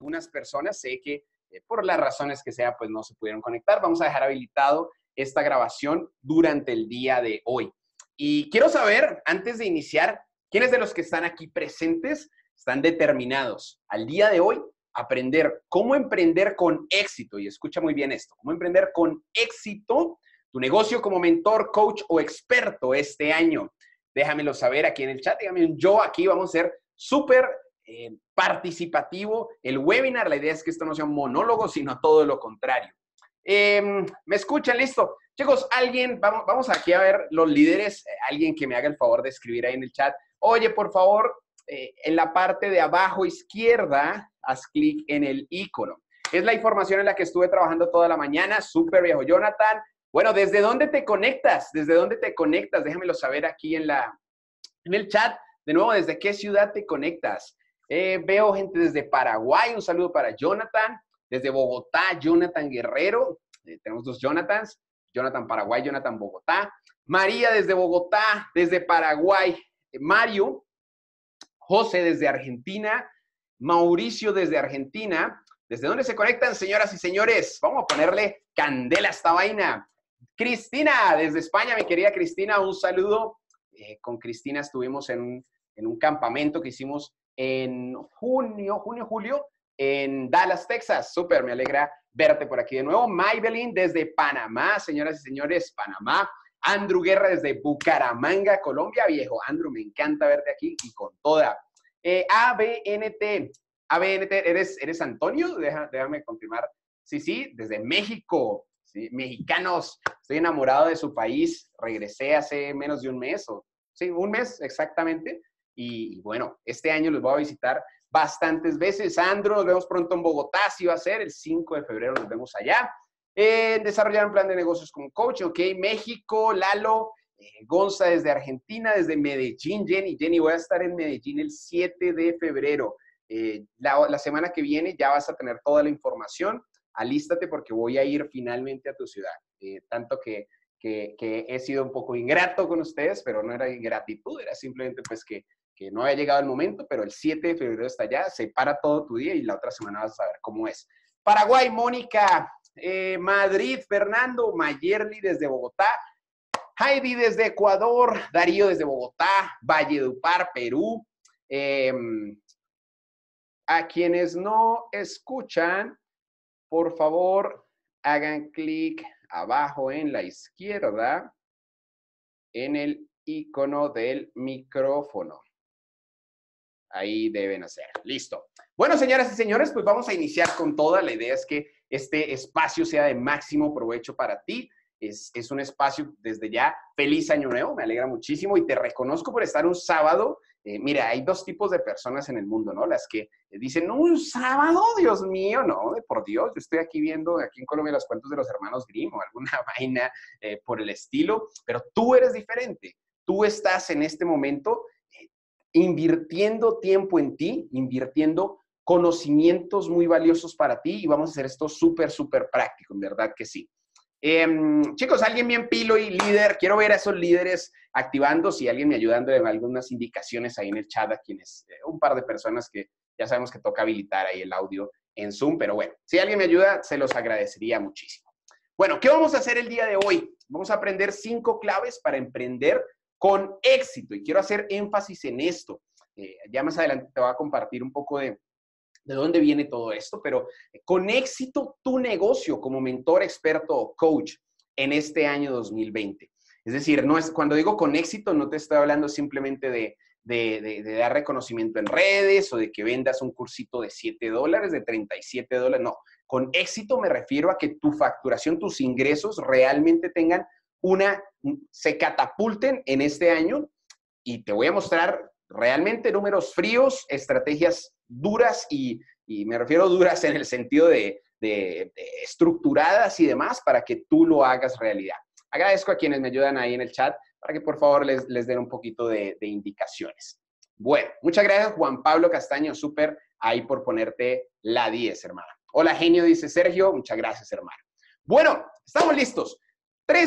algunas personas, sé que por las razones que sea, pues no se pudieron conectar. Vamos a dejar habilitado esta grabación durante el día de hoy. Y quiero saber, antes de iniciar, ¿quiénes de los que están aquí presentes están determinados al día de hoy a aprender cómo emprender con éxito? Y escucha muy bien esto, cómo emprender con éxito tu negocio como mentor, coach o experto este año. Déjamelo saber aquí en el chat, dígame un yo aquí, vamos a ser súper participativo el webinar. La idea es que esto no sea un monólogo, sino todo lo contrario. ¿Me escuchan? Listo. Chicos, alguien, vamos aquí a ver los líderes, alguien que me haga el favor de escribir ahí en el chat. Oye, por favor, en la parte de abajo izquierda, haz clic en el icono. Es la información en la que estuve trabajando toda la mañana. Súper viejo, Jonathan. Bueno, ¿desde dónde te conectas? ¿Desde dónde te conectas? Déjamelo saber aquí en el chat. De nuevo, ¿desde qué ciudad te conectas? Veo gente desde Paraguay. Un saludo para Jonathan. Desde Bogotá, Jonathan Guerrero. Tenemos dos Jonathans. Jonathan Paraguay, Jonathan Bogotá. María desde Bogotá, desde Paraguay. Mario. José desde Argentina. Mauricio desde Argentina. ¿Desde dónde se conectan, señoras y señores? Vamos a ponerle candela a esta vaina. Cristina, desde España, mi querida Cristina, un saludo. Con Cristina estuvimos en un campamento que hicimos en julio, en Dallas, Texas. Súper, me alegra verte por aquí de nuevo. Maybelline desde Panamá, señoras y señores, Panamá. Andrew Guerra desde Bucaramanga, Colombia. Viejo, Andrew, me encanta verte aquí y con toda. ABNT, ¿eres Antonio? Déjame confirmar. Sí, desde México. Sí, mexicanos, estoy enamorado de su país. Regresé hace menos de un mes, un mes exactamente. Y bueno, este año los voy a visitar bastantes veces. Sandro, nos vemos pronto en Bogotá, sí va a ser, el 5 de febrero nos vemos allá. Desarrollar un plan de negocios como coach, ok. México, Lalo, Gonza desde Argentina, desde Medellín, Jenny, voy a estar en Medellín el 7 de febrero. La semana que viene ya vas a tener toda la información. Alístate porque voy a ir finalmente a tu ciudad. Tanto que he sido un poco ingrato con ustedes, pero no era ingratitud, era simplemente pues que no había llegado el momento, pero el 7 de febrero está allá, separa todo tu día y la otra semana vas a saber cómo es. Paraguay, Mónica, Madrid, Fernando, Mayerly desde Bogotá, Heidi desde Ecuador, Darío desde Bogotá, Valledupar, Perú. A quienes no escuchan, por favor, hagan clic abajo en la izquierda en el icono del micrófono. Ahí deben hacer. Listo. Bueno, señoras y señores, pues vamos a iniciar con toda. La idea es que este espacio sea de máximo provecho para ti. Es un espacio desde ya. Feliz Año Nuevo, me alegra muchísimo y te reconozco por estar un sábado. Mira, hay dos tipos de personas en el mundo, ¿no? Las que dicen, no, un sábado, Dios mío, no, por Dios, yo estoy aquí viendo aquí en Colombia los cuentos de los hermanos Grimm o alguna vaina por el estilo, pero tú eres diferente. Tú estás en este momento invirtiendo tiempo en ti, invirtiendo conocimientos muy valiosos para ti y vamos a hacer esto súper, súper práctico, en verdad que sí. Chicos, alguien bien pilo y líder, quiero ver a esos líderes activando, si alguien me ayudando en algunas indicaciones ahí en el chat, a quienes, un par de personas que ya sabemos que toca habilitar ahí el audio en Zoom, pero bueno, si alguien me ayuda, se los agradecería muchísimo. Bueno, ¿qué vamos a hacer el día de hoy? Vamos a aprender 5 claves para emprender con éxito y quiero hacer énfasis en esto. Ya más adelante te voy a compartir un poco de dónde viene todo esto, pero con éxito tu negocio como mentor, experto o coach en este año 2020. Es decir, no es, cuando digo con éxito, no te estoy hablando simplemente de dar reconocimiento en redes o de que vendas un cursito de $7, de $37, no. Con éxito me refiero a que tu facturación, tus ingresos realmente tengan se catapulten en este año y te voy a mostrar realmente números fríos, estrategias duras y me refiero duras en el sentido de estructuradas y demás para que tú lo hagas realidad. Agradezco a quienes me ayudan ahí en el chat para que por favor les den un poquito de indicaciones. Bueno, muchas gracias Juan Pablo Castaño, súper ahí por ponerte la 10, hermano. Hola genio, dice Sergio, muchas gracias, hermano. Bueno, estamos listos. 3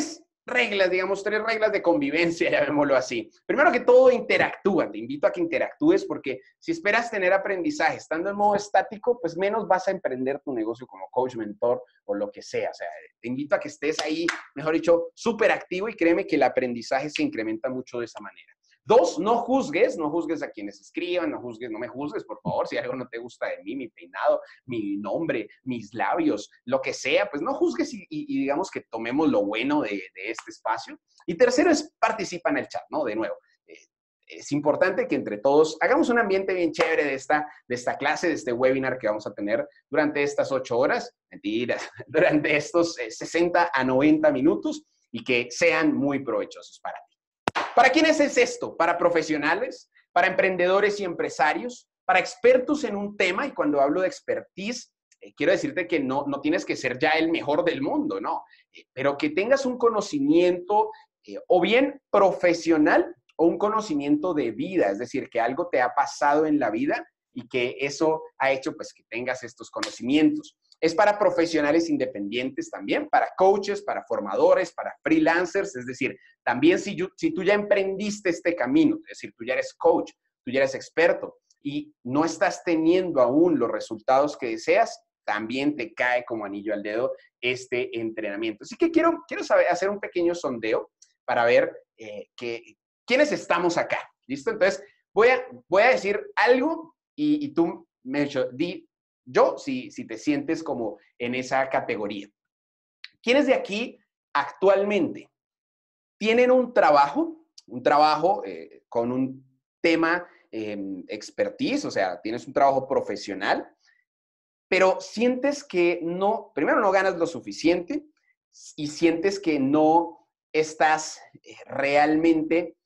reglas, digamos, 3 reglas de convivencia, llamémoslo así. Primero que todo, interactúa. Te invito a que interactúes porque si esperas tener aprendizaje estando en modo estático, pues menos vas a emprender tu negocio como coach, mentor o lo que sea. O sea, te invito a que estés ahí, mejor dicho, súper activo y créeme que el aprendizaje se incrementa mucho de esa manera. 2, no juzgues a quienes escriban, no me juzgues, por favor, si algo no te gusta de mí, mi peinado, mi nombre, mis labios, lo que sea, pues no juzgues y digamos que tomemos lo bueno de este espacio. Y tercero es participa en el chat, ¿no? De nuevo, es importante que entre todos hagamos un ambiente bien chévere de esta clase, de este webinar que vamos a tener durante estas 8 horas, mentiras, durante estos 60 a 90 minutos y que sean muy provechosos para ti. ¿Para quiénes es esto? Para profesionales, para emprendedores y empresarios, para expertos en un tema. Y cuando hablo de expertise, quiero decirte que no tienes que ser ya el mejor del mundo, ¿no? Pero que tengas un conocimiento o bien profesional o un conocimiento de vida. Es decir, que algo te ha pasado en la vida y que eso ha hecho pues que tengas estos conocimientos. Es para profesionales independientes también, para coaches, para formadores, para freelancers. Es decir, también si tú ya emprendiste este camino, es decir, tú ya eres coach, tú ya eres experto y no estás teniendo aún los resultados que deseas, también te cae como anillo al dedo este entrenamiento. Así que quiero hacer un pequeño sondeo para ver quiénes estamos acá. ¿Listo? Entonces, voy a decir algo y tú me di yo si te sientes como en esa categoría. ¿Quiénes de aquí actualmente tienen un trabajo con un tema expertise, o sea, tienes un trabajo profesional, pero sientes que primero no ganas lo suficiente y sientes que no estás realmente,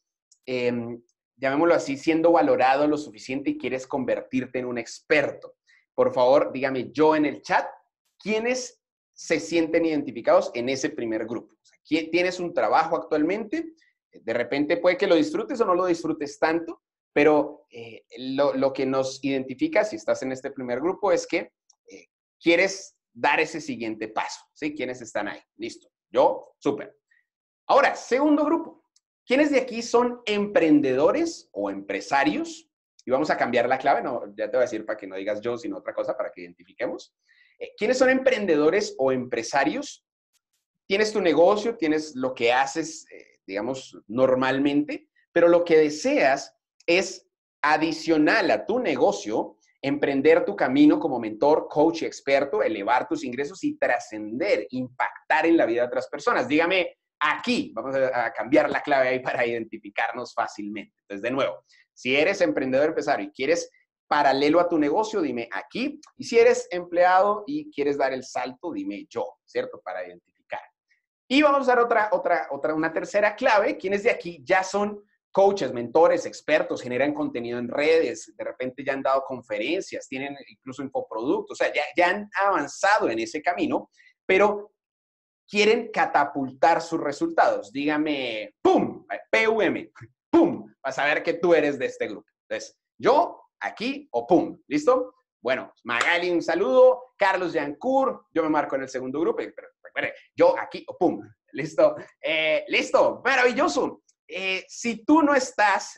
llamémoslo así, siendo valorado lo suficiente y quieres convertirte en un experto? Por favor, dígame yo en el chat, ¿quiénes se sienten identificados en ese primer grupo? O sea, ¿tienes un trabajo actualmente? De repente puede que lo disfrutes o no lo disfrutes tanto, pero lo que nos identifica, si estás en este primer grupo, es que quieres dar ese siguiente paso, ¿sí? ¿Quiénes están ahí? Listo. Yo, súper. Ahora, segundo grupo. ¿Quiénes de aquí son emprendedores o empresarios? Y vamos a cambiar la clave, no, ya te voy a decir para que no digas yo, sino otra cosa, para que identifiquemos. ¿Quiénes son emprendedores o empresarios? Tienes tu negocio, tienes lo que haces, digamos, normalmente, pero lo que deseas es adicional a tu negocio, emprender tu camino como mentor, coach y experto, elevar tus ingresos y trascender, impactar en la vida de otras personas. Dígame aquí, vamos a cambiar la clave ahí para identificarnos fácilmente. Entonces, de nuevo, si eres emprendedor empresario y quieres paralelo a tu negocio, dime aquí. Y si eres empleado y quieres dar el salto, dime yo, ¿cierto? Para identificar. Y vamos a dar una tercera clave. ¿Quiénes de aquí ya son coaches, mentores, expertos, generan contenido en redes, de repente ya han dado conferencias, tienen incluso infoproductos, o sea, ya han avanzado en ese camino, pero quieren catapultar sus resultados? Dígame, ¡pum! PUM, ¡pum! Vas a ver que tú eres de este grupo. Entonces, yo, aquí o ¡pum! ¿Listo? Bueno, Magali, un saludo. Carlos Yancourt, yo me marco en el segundo grupo, pero yo aquí o ¡pum! ¿Listo? Listo, maravilloso. Si tú no estás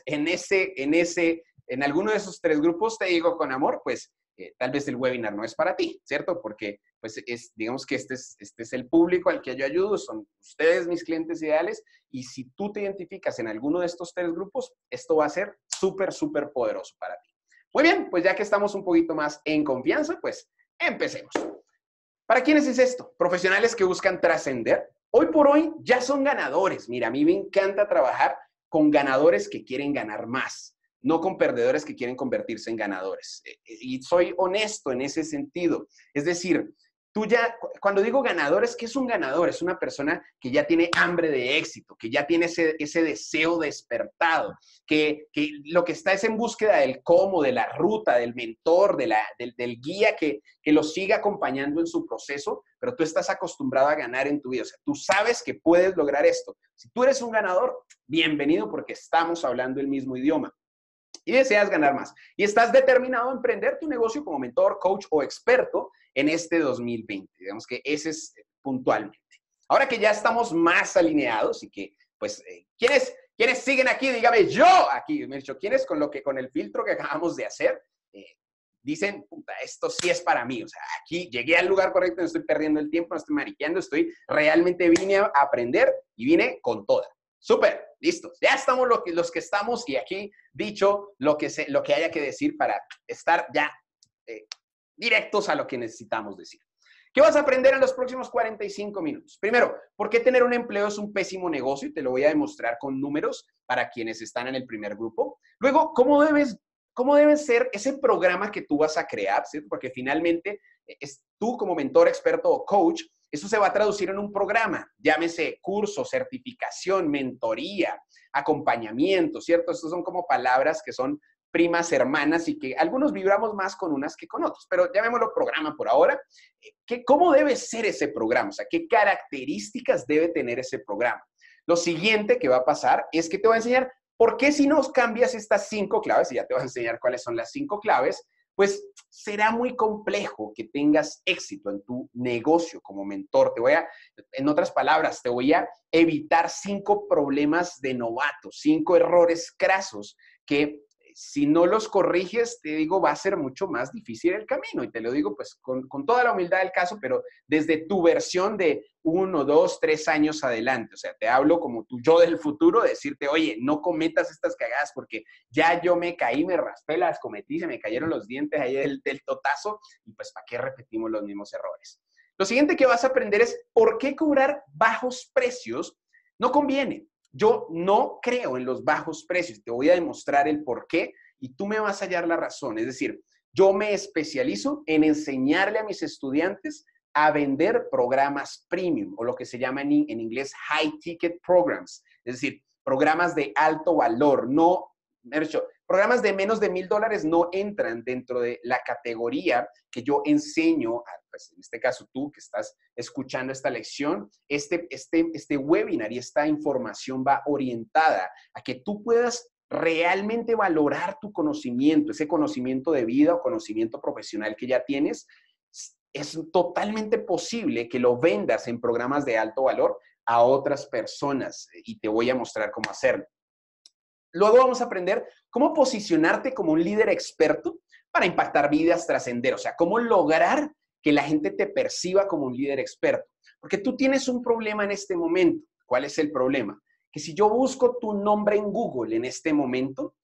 en alguno de esos 3 grupos, te digo con amor, pues tal vez el webinar no es para ti, ¿cierto? Porque pues digamos que este es el público al que yo ayudo, son ustedes mis clientes ideales, y si tú te identificas en alguno de estos 3 grupos, esto va a ser súper, súper poderoso para ti. Muy bien, pues ya que estamos un poquito más en confianza, pues empecemos. ¿Para quiénes es esto? Profesionales que buscan trascender. Hoy por hoy ya son ganadores. Mira, a mí me encanta trabajar con ganadores que quieren ganar más, no con perdedores que quieren convertirse en ganadores. Y soy honesto en ese sentido. Es decir, cuando digo ganador, es que es un ganador, es una persona que ya tiene hambre de éxito, que ya tiene ese deseo despertado, que lo que está es en búsqueda del cómo, de la ruta, del mentor, del guía que lo siga acompañando en su proceso, pero tú estás acostumbrado a ganar en tu vida. O sea, tú sabes que puedes lograr esto. Si tú eres un ganador, bienvenido, porque estamos hablando el mismo idioma. Y deseas ganar más. Y estás determinado a emprender tu negocio como mentor, coach o experto en este 2020. Digamos que ese es puntualmente. Ahora que ya estamos más alineados y que, pues, ¿quiénes siguen aquí? Dígame yo aquí, me he dicho, ¿quiénes con el filtro que acabamos de hacer? Dicen, puta, esto sí es para mí. O sea, aquí llegué al lugar correcto, no estoy perdiendo el tiempo, no estoy mariqueando, realmente vine a aprender y vine con toda. Súper, listos. Ya estamos los que estamos y aquí dicho lo que haya que decir para estar ya directos a lo que necesitamos decir. ¿Qué vas a aprender en los próximos 45 minutos? Primero, ¿por qué tener un empleo es un pésimo negocio? Y te lo voy a demostrar con números para quienes están en el primer grupo. Luego, ¿cómo debe ser ese programa que tú vas a crear? ¿Cierto? Porque finalmente, tú como mentor, experto o coach, eso se va a traducir en un programa. Llámese curso, certificación, mentoría, acompañamiento, ¿cierto? Estas son como palabras que son primas, hermanas y que algunos vibramos más con unas que con otros, pero llamémoslo programa por ahora. ¿Cómo debe ser ese programa? O sea, ¿qué características debe tener ese programa? Lo siguiente que va a pasar es que te voy a enseñar por qué si nos cambias estas 5 claves, y ya te voy a enseñar cuáles son las 5 claves, pues será muy complejo que tengas éxito en tu negocio como mentor. En otras palabras, te voy a evitar 5 problemas de novato, 5 errores crasos que si no los corriges, te digo, va a ser mucho más difícil el camino. Y te lo digo pues con toda la humildad del caso, pero desde tu versión de 1, 2, 3 años adelante. O sea, te hablo como tu yo del futuro, decirte, oye, no cometas estas cagadas porque ya yo me caí, me raspé, las cometí, se me cayeron los dientes ahí del totazo y pues ¿para qué repetimos los mismos errores? Lo siguiente que vas a aprender es por qué cobrar bajos precios no conviene. Yo no creo en los bajos precios. Te voy a demostrar el por qué y tú me vas a hallar la razón. Es decir, yo me especializo en enseñarle a mis estudiantes a vender programas premium o lo que se llama en inglés high ticket programs. Es decir, programas de alto valor. No, programas de menos de $1,000 no entran dentro de la categoría que yo enseño pues en este caso tú que estás escuchando esta lección, este webinar y esta información va orientada a que tú puedas realmente valorar tu conocimiento, ese conocimiento de vida o conocimiento profesional que ya tienes. Es totalmente posible que lo vendas en programas de alto valor a otras personas y te voy a mostrar cómo hacerlo. Luego vamos a aprender cómo posicionarte como un líder experto para impactar vidas, trascender, o sea, cómo lograr que la gente te perciba como un líder experto. Porque tú tienes un problema en este momento. ¿Cuál es el problema? Que si yo busco tu nombre en Google en este momento,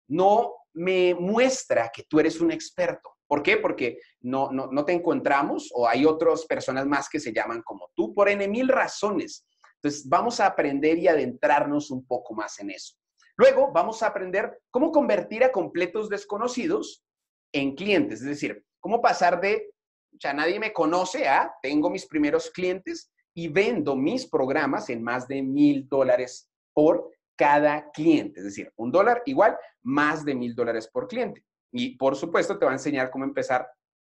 no me muestra que tú eres un experto. ¿Por qué? Porque no te encontramos o hay otras personas más que se llaman como tú por N mil razones. Entonces, vamos a aprender y adentrarnos un poco más en eso. Luego, vamos a aprender cómo convertir a completos desconocidos en clientes. Es decir, cómo pasar de, ya nadie me conoce a, tengo mis primeros clientes y vendo mis programas en más de $1,000 por cada cliente. Es decir, $1 igual más de $1,000 por cliente. Y por supuesto, te va a enseñar cómo empezar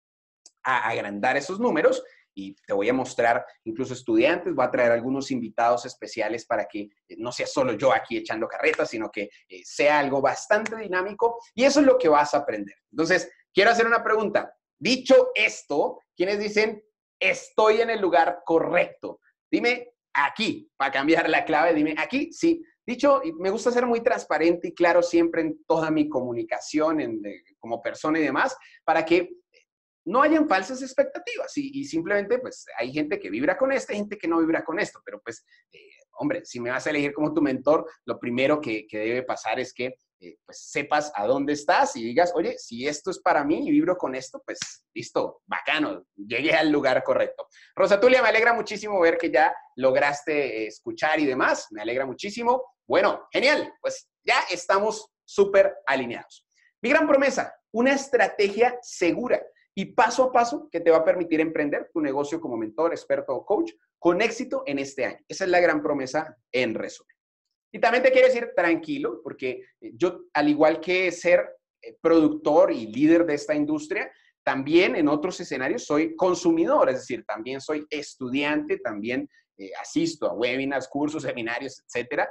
a agrandar esos números y te voy a mostrar incluso estudiantes, voy a traer algunos invitados especiales para que no sea solo yo aquí echando carretas, sino que sea algo bastante dinámico y eso es lo que vas a aprender. Entonces, quiero hacer una pregunta. Dicho esto, ¿quiénes dicen estoy en el lugar correcto? Dime aquí, para cambiar la clave, dime aquí, sí. Dicho, me gusta ser muy transparente y claro siempre en toda mi comunicación como persona y demás, para que no hayan falsas expectativas y simplemente pues hay gente que vibra con esto, hay gente que no vibra con esto, pero pues, hombre, si me vas a elegir como tu mentor, lo primero que debe pasar es que pues sepas a dónde estás y digas, oye, si esto es para mí y vibro con esto, pues listo, bacano, llegué al lugar correcto. Rosa Tulia, me alegra muchísimo ver que ya lograste escuchar y demás, me alegra muchísimo. Bueno, genial, pues ya estamos súper alineados. Mi gran promesa, una estrategia segura y paso a paso que te va a permitir emprender tu negocio como mentor, experto o coach con éxito en este año. Esa es la gran promesa en resumen. Y también te quiero decir tranquilo, porque yo, al igual que ser productor y líder de esta industria, también en otros escenarios soy consumidor, es decir, también soy estudiante, también asisto a webinars, cursos, seminarios, etcétera.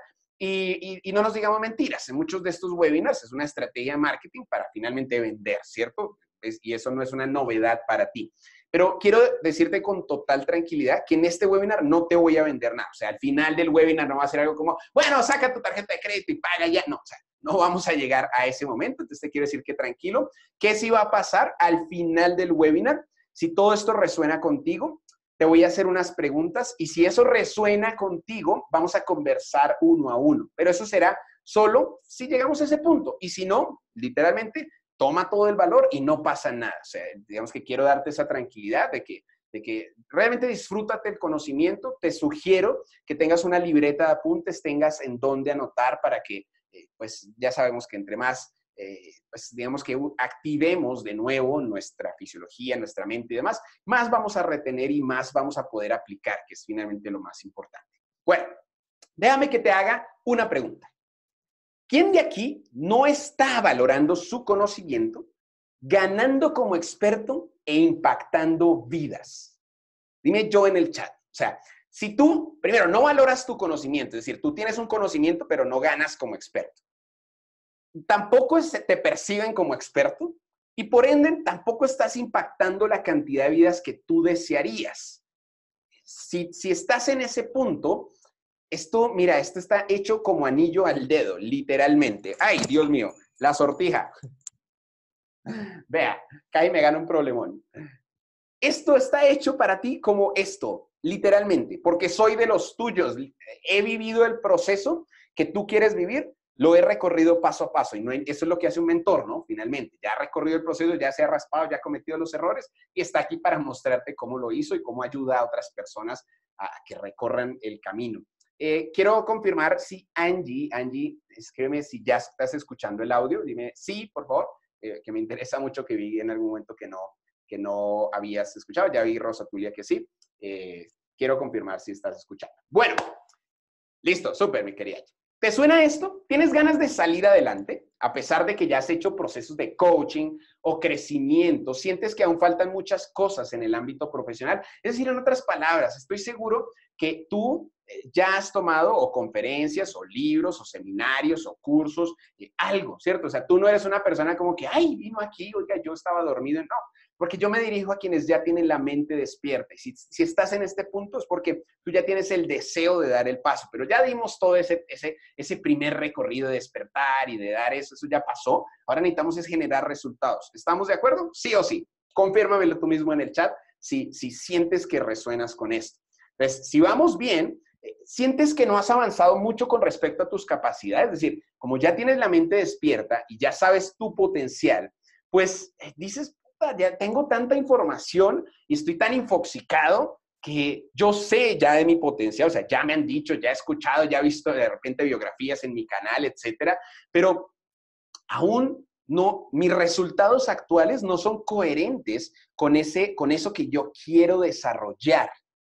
Y no nos digamos mentiras, en muchos de estos webinars es una estrategia de marketing para finalmente vender, ¿cierto? Y eso no es una novedad para ti. pero quiero decirte con total tranquilidad que en este webinar no te voy a vender nada. O sea, al final del webinar no va a ser algo como, bueno, saca tu tarjeta de crédito y paga ya. No, o sea, no vamos a llegar a ese momento. Entonces te quiero decir que tranquilo, que sí va a pasar al final del webinar. Si todo esto resuena contigo, te voy a hacer unas preguntas y si eso resuena contigo, vamos a conversar uno a uno. Pero eso será solo si llegamos a ese punto. Y si no, literalmente, toma todo el valor y no pasa nada. O sea, digamos que quiero darte esa tranquilidad de que realmente disfrútate el conocimiento. Te sugiero que tengas una libreta de apuntes, tengas en dónde anotar para que, pues ya sabemos que entre más pues digamos que activemos de nuevo nuestra fisiología, nuestra mente y demás, más vamos a retener y más vamos a poder aplicar, que es finalmente lo más importante. Bueno, déjame que te haga una pregunta. ¿Quién de aquí no está valorando su conocimiento, ganando como experto e impactando vidas? Dime yo en el chat. O sea, si tú, primero, no valoras tu conocimiento, es decir, tú tienes un conocimiento, pero no ganas como experto. Tampoco te perciben como experto y por ende tampoco estás impactando la cantidad de vidas que tú desearías. Si estás en ese punto, mira, esto está hecho como anillo al dedo, literalmente. ¡Ay, Dios mío! La sortija. Vea, cae y me gana un problemón. Esto está hecho para ti como esto, literalmente, porque soy de los tuyos. He vivido el proceso que tú quieres vivir, lo he recorrido paso a paso. Y eso es lo que hace un mentor, ¿no? Finalmente, ya ha recorrido el proceso, ya se ha raspado, ya ha cometido los errores y está aquí para mostrarte cómo lo hizo y cómo ayuda a otras personas a que recorran el camino. Quiero confirmar si Angie, escríbeme si ya estás escuchando el audio. Dime sí, por favor, que me interesa mucho, que vi en algún momento que no habías escuchado. Ya vi Rosa Tulia que sí. Quiero confirmar si estás escuchando. Bueno, listo, súper, mi querida. ¿Te suena esto? ¿Tienes ganas de salir adelante? A pesar de que ya has hecho procesos de coaching o crecimiento, sientes que aún faltan muchas cosas en el ámbito profesional. Es decir, en otras palabras, estoy seguro que tú ya has tomado o conferencias o libros o seminarios o cursos, algo, ¿cierto? O sea, tú no eres una persona como que, ay, vino aquí, oiga, yo estaba dormido. No, porque yo me dirijo a quienes ya tienen la mente despierta. Y si estás en este punto es porque tú ya tienes el deseo de dar el paso, pero ya dimos todo ese primer recorrido de despertar y de dar eso ya pasó. Ahora necesitamos es generar resultados. ¿Estamos de acuerdo? Sí o sí. Confírmamelo tú mismo en el chat si sientes que resuenas con esto. Entonces, si vamos bien, sientes que no has avanzado mucho con respecto a tus capacidades, es decir, como ya tienes la mente despierta y ya sabes tu potencial, pues dices, puta, ya tengo tanta información y estoy tan infoxicado que yo sé ya de mi potencial, o sea, ya me han dicho, ya he escuchado, ya he visto de repente biografías en mi canal, etcétera, pero aún no, mis resultados actuales no son coherentes con eso que yo quiero desarrollar.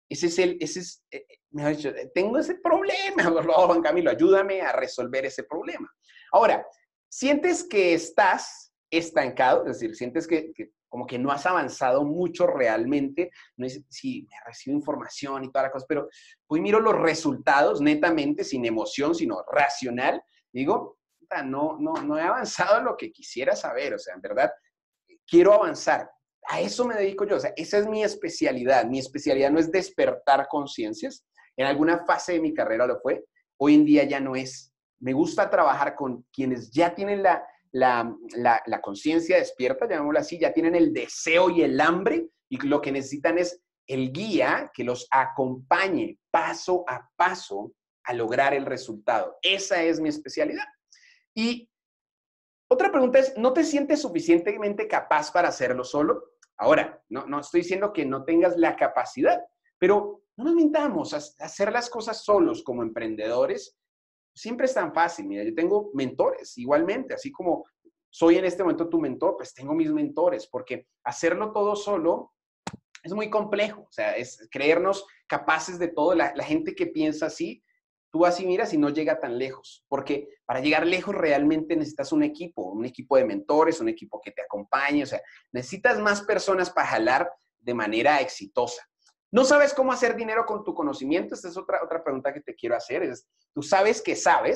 Mejor dicho, tengo ese problema, por favor, Juan Camilo, ayúdame a resolver ese problema. Ahora, ¿sientes que estás estancado? Es decir, ¿sientes que como que no has avanzado mucho realmente? No es, sí, me recibo información y toda la cosa, pero hoy miro los resultados netamente, sin emoción, sino racional, digo, no he avanzado en lo que quisiera saber, o sea, en verdad, quiero avanzar. A eso me dedico yo, o sea, esa es mi especialidad. Mi especialidad no es despertar conciencias. En alguna fase de mi carrera lo fue, hoy en día ya no es. Me gusta trabajar con quienes ya tienen la conciencia despierta, llamémoslo así, ya tienen el deseo y el hambre y lo que necesitan es el guía que los acompañe paso a paso a lograr el resultado. Esa es mi especialidad. Y otra pregunta es, ¿no te sientes suficientemente capaz para hacerlo solo? Ahora, no estoy diciendo que no tengas la capacidad, pero no nos mintamos, hacer las cosas solos como emprendedores siempre es tan fácil. Mira, yo tengo mentores igualmente, así como soy en este momento tu mentor, pues tengo mis mentores, porque hacerlo todo solo es muy complejo, o sea, es creernos capaces de todo. La gente que piensa así, tú así miras y no llega tan lejos, porque para llegar lejos realmente necesitas un equipo de mentores, un equipo que te acompañe, o sea, necesitas más personas para jalar de manera exitosa. ¿No sabes cómo hacer dinero con tu conocimiento? Esta es otra pregunta que te quiero hacer. Tú sabes que sabes,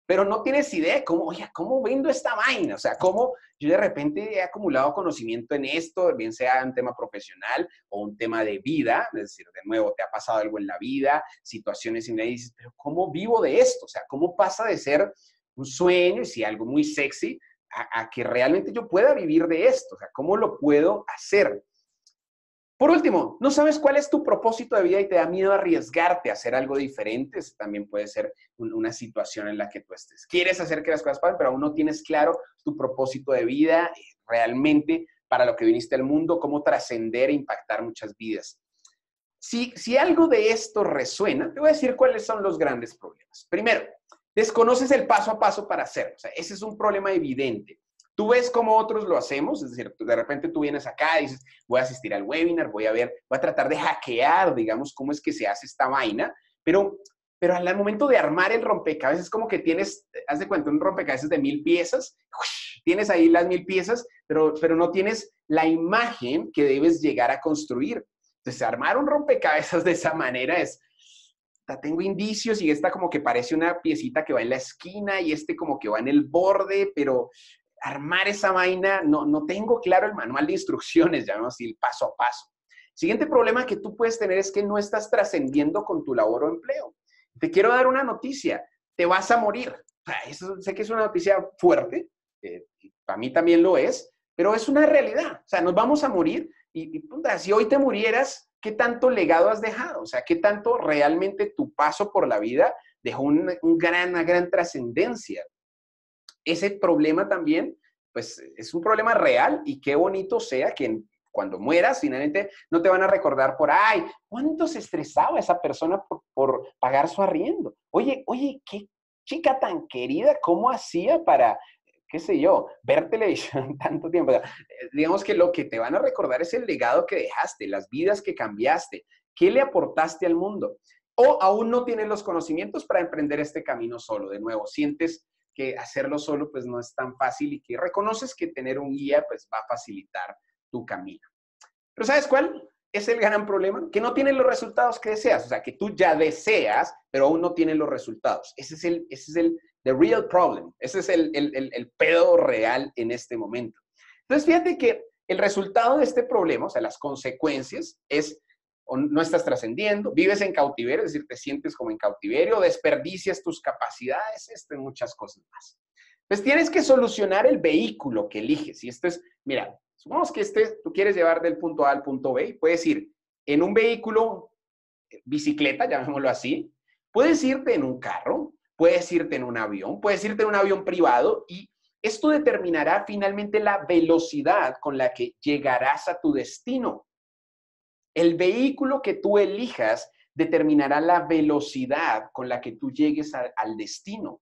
pero no tienes idea de cómo, oye, ¿cómo vendo esta vaina? O sea, cómo yo de repente he acumulado conocimiento en esto, bien sea un tema profesional o un tema de vida, es decir, de nuevo, te ha pasado algo en la vida, situaciones y me dices, pero ¿cómo vivo de esto? O sea, ¿cómo pasa de ser un sueño y si algo muy sexy a que realmente yo pueda vivir de esto? O sea, ¿cómo lo puedo hacer? Por último, no sabes cuál es tu propósito de vida y te da miedo arriesgarte a hacer algo diferente. Eso también puede ser una situación en la que tú estés. Quieres hacer que las cosas pasen, pero aún no tienes claro tu propósito de vida, realmente para lo que viniste al mundo, cómo trascender e impactar muchas vidas. Si algo de esto resuena, te voy a decir cuáles son los grandes problemas. Primero, desconoces el paso a paso para hacerlo. O sea, ese es un problema evidente. Tú ves cómo otros lo hacemos, es decir, de repente tú vienes acá y dices, voy a asistir al webinar, voy a tratar de hackear, digamos, cómo es que se hace esta vaina, pero al momento de armar el rompecabezas es como que tienes, haz de cuenta, un rompecabezas de 1000 piezas, tienes ahí las 1000 piezas, pero no tienes la imagen que debes llegar a construir. Entonces, armar un rompecabezas de esa manera es, tengo indicios y esta como que parece una piecita que va en la esquina y este como que va en el borde, pero armar esa vaina, no tengo claro el manual de instrucciones, llamemos así, el paso a paso. Siguiente problema que tú puedes tener es que no estás trascendiendo con tu labor o empleo. Te quiero dar una noticia, te vas a morir. Eso, sé que es una noticia fuerte, para mí también lo es, pero es una realidad. O sea, nos vamos a morir y puta, si hoy te murieras, ¿qué tanto legado has dejado? O sea, ¿qué tanto realmente tu paso por la vida dejó una gran trascendencia? Ese problema también, pues es un problema real y qué bonito sea que cuando mueras, finalmente no te van a recordar por, ay, ¿cuánto se estresaba esa persona por pagar su arriendo? Oye, qué chica tan querida, ¿cómo hacía para, qué sé yo, ver televisión tanto tiempo? O sea, digamos que lo que te van a recordar es el legado que dejaste, las vidas que cambiaste, qué le aportaste al mundo. O aún no tienes los conocimientos para emprender este camino solo. De nuevo, sientes que hacerlo solo pues no es tan fácil y que reconoces que tener un guía pues va a facilitar tu camino. Pero ¿sabes cuál es el gran problema? Que no tienes los resultados que deseas. O sea, que tú ya deseas, pero aún no tienes los resultados. Ese es el the real problem. Ese es el pedo real en este momento. Entonces, fíjate que el resultado de este problema, o sea, las consecuencias, es o no estás trascendiendo, vives en cautiverio, es decir, te sientes como en cautiverio, desperdicias tus capacidades, muchas cosas más. Entonces, tienes que solucionar el vehículo que eliges. Y esto es, mira, supongamos que tú quieres llevar del punto A al punto B, y puedes ir en un vehículo, bicicleta, llamémoslo así, puedes irte en un carro, puedes irte en un avión, puedes irte en un avión privado y esto determinará finalmente la velocidad con la que llegarás a tu destino. El vehículo que tú elijas determinará la velocidad con la que tú llegues al destino.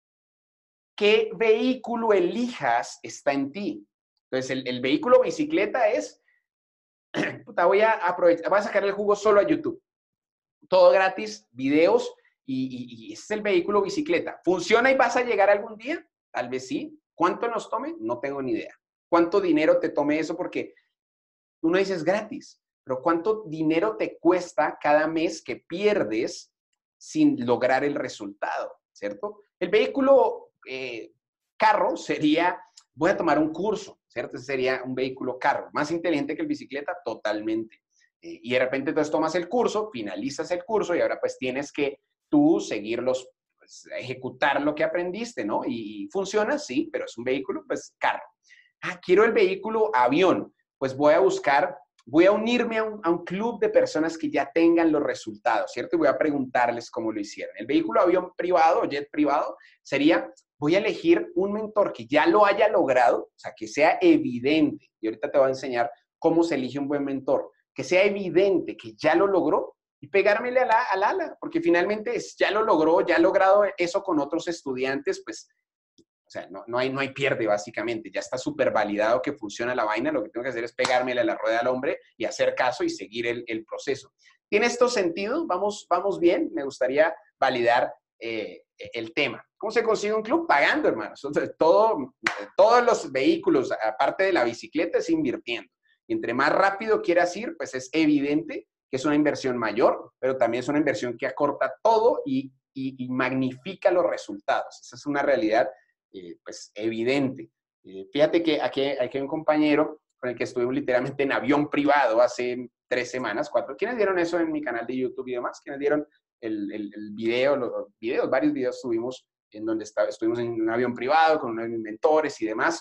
¿Qué vehículo elijas está en ti? Entonces, el vehículo bicicleta es, puta, voy a sacar el jugo solo a YouTube. Todo gratis, videos, y ese es el vehículo bicicleta. ¿Funciona y vas a llegar algún día? Tal vez sí. ¿Cuánto nos tome? No tengo ni idea. ¿Cuánto dinero te tome eso? Porque uno dice es gratis, pero ¿cuánto dinero te cuesta cada mes que pierdes sin lograr el resultado? ¿Cierto? El vehículo carro sería, voy a tomar un curso, ¿cierto? Ese sería un vehículo carro, más inteligente que el bicicleta, totalmente. Y de repente entonces tomas el curso, finalizas el curso y ahora pues tienes que tú seguir pues, ejecutar lo que aprendiste, ¿no? Y funciona, sí, pero es un vehículo, pues carro. Ah, quiero el vehículo avión, pues voy a unirme a un club de personas que ya tengan los resultados, ¿cierto? Y voy a preguntarles cómo lo hicieron. El vehículo avión privado o jet privado sería, voy a elegir un mentor que ya lo haya logrado, o sea, que sea evidente. Y ahorita te voy a enseñar cómo se elige un buen mentor. Que sea evidente que ya lo logró y pegármele al ala, porque finalmente ya lo logró, ya ha logrado eso con otros estudiantes, pues, o sea, no hay pierde básicamente, ya está súper validado que funciona la vaina, lo que tengo que hacer es pegármele a la rueda al hombre y hacer caso y seguir el proceso. ¿Tiene esto sentido? ¿Vamos bien? Me gustaría validar el tema. ¿Cómo se consigue un club? Pagando, hermanos. Entonces, todos los vehículos, aparte de la bicicleta, es invirtiendo. Y entre más rápido quieras ir, pues es evidente que es una inversión mayor, pero también es una inversión que acorta todo y y magnifica los resultados. Esa es una realidad pues evidente. Fíjate que aquí hay un compañero con el que estuvimos literalmente en avión privado hace 3 semanas, 4. ¿Quiénes vieron eso en mi canal de YouTube y demás? ¿Quiénes vieron el video, los videos? Varios videos subimos en donde estuvimos en un avión privado con uno de mis mentores y demás.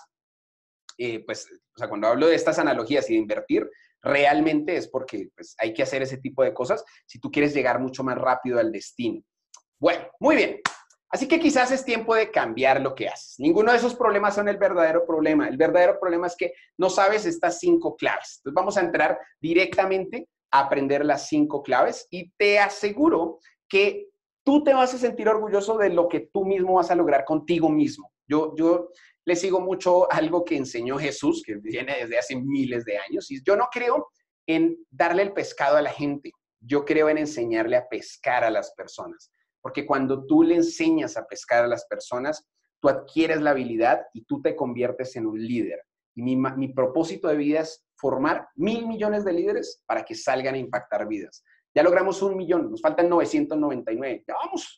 Pues, o sea, cuando hablo de estas analogías y de invertir, realmente es porque pues, hay que hacer ese tipo de cosas si tú quieres llegar mucho más rápido al destino. Bueno, muy bien. Así que quizás es tiempo de cambiar lo que haces. Ninguno de esos problemas son el verdadero problema. El verdadero problema es que no sabes estas 5 claves. Entonces vamos a entrar directamente a aprender las 5 claves y te aseguro que tú te vas a sentir orgulloso de lo que tú mismo vas a lograr contigo mismo. Yo le sigo mucho algo que enseñó Jesús, que viene desde hace miles de años, y yo no creo en darle el pescado a la gente. Yo creo en enseñarle a pescar a las personas. Porque cuando tú le enseñas a pescar a las personas, tú adquieres la habilidad y tú te conviertes en un líder. Y mi propósito de vida es formar 1,000 millones de líderes para que salgan a impactar vidas. Ya logramos 1 millón, nos faltan 999. Ya vamos,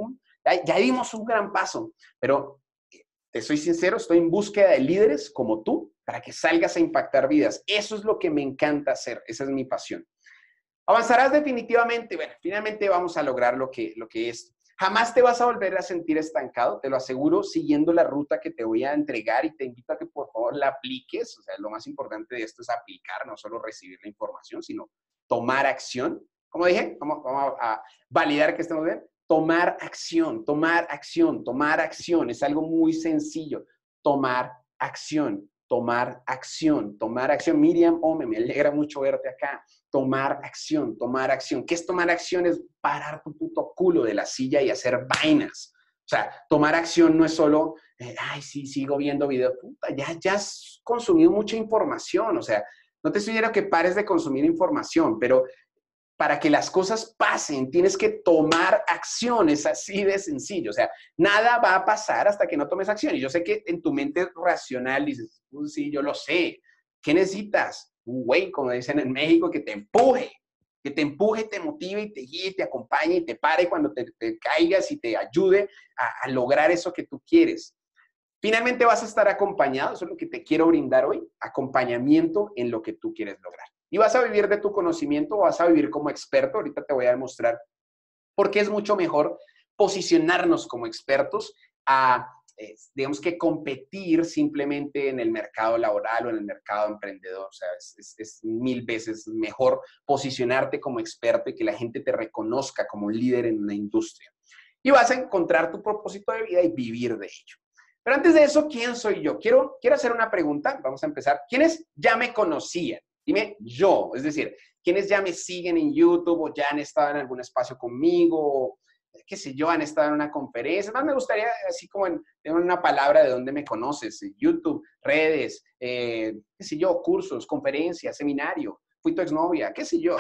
ya dimos un gran paso. Pero te soy sincero, estoy en búsqueda de líderes como tú para que salgas a impactar vidas. Eso es lo que me encanta hacer. Esa es mi pasión. Avanzarás definitivamente, bueno, finalmente vamos a lograr lo que es. Jamás te vas a volver a sentir estancado, te lo aseguro, siguiendo la ruta que te voy a entregar y te invito a que por favor la apliques. O sea, lo más importante de esto es aplicar, no solo recibir la información, sino tomar acción. Como dije, vamos a validar que estemos bien. Tomar acción, tomar acción, tomar acción. Es algo muy sencillo. Tomar acción, tomar acción, tomar acción. Miriam, hombre, me alegra mucho verte acá. Tomar acción, tomar acción. ¿Qué es tomar acción? Es parar tu puto culo de la silla y hacer vainas. O sea, tomar acción no es solo, ay, sí, sigo viendo videos. Puta, ya has consumido mucha información. O sea, no te estoy diciendo que pares de consumir información, pero para que las cosas pasen, tienes que tomar acción. Es así de sencillo. O sea, nada va a pasar hasta que no tomes acción. Y yo sé que en tu mente racional dices, sí, yo lo sé. ¿Qué necesitas? Un güey, como dicen en México, que te empuje, te motive y te guíe, te acompañe y te pare cuando te caigas y te ayude a lograr eso que tú quieres. Finalmente vas a estar acompañado, eso es lo que te quiero brindar hoy, acompañamiento en lo que tú quieres lograr. Y vas a vivir de tu conocimiento, vas a vivir como experto. Ahorita te voy a demostrar por qué es mucho mejor posicionarnos como expertos a, digamos que competir simplemente en el mercado laboral o en el mercado emprendedor. O sea, es 1000 veces mejor posicionarte como experto y que la gente te reconozca como un líder en una industria. Y vas a encontrar tu propósito de vida y vivir de ello. Pero antes de eso, ¿quién soy yo? Quiero hacer una pregunta. Vamos a empezar. ¿Quiénes ya me conocían? Dime yo, es decir, ¿quiénes ya me siguen en YouTube o ya han estado en algún espacio conmigo? O, qué sé yo, han estado en una conferencia. Más me gustaría, así como en una palabra de dónde me conoces. YouTube, redes, qué sé yo, cursos, conferencias, seminario. Fui tu exnovia, qué sé yo.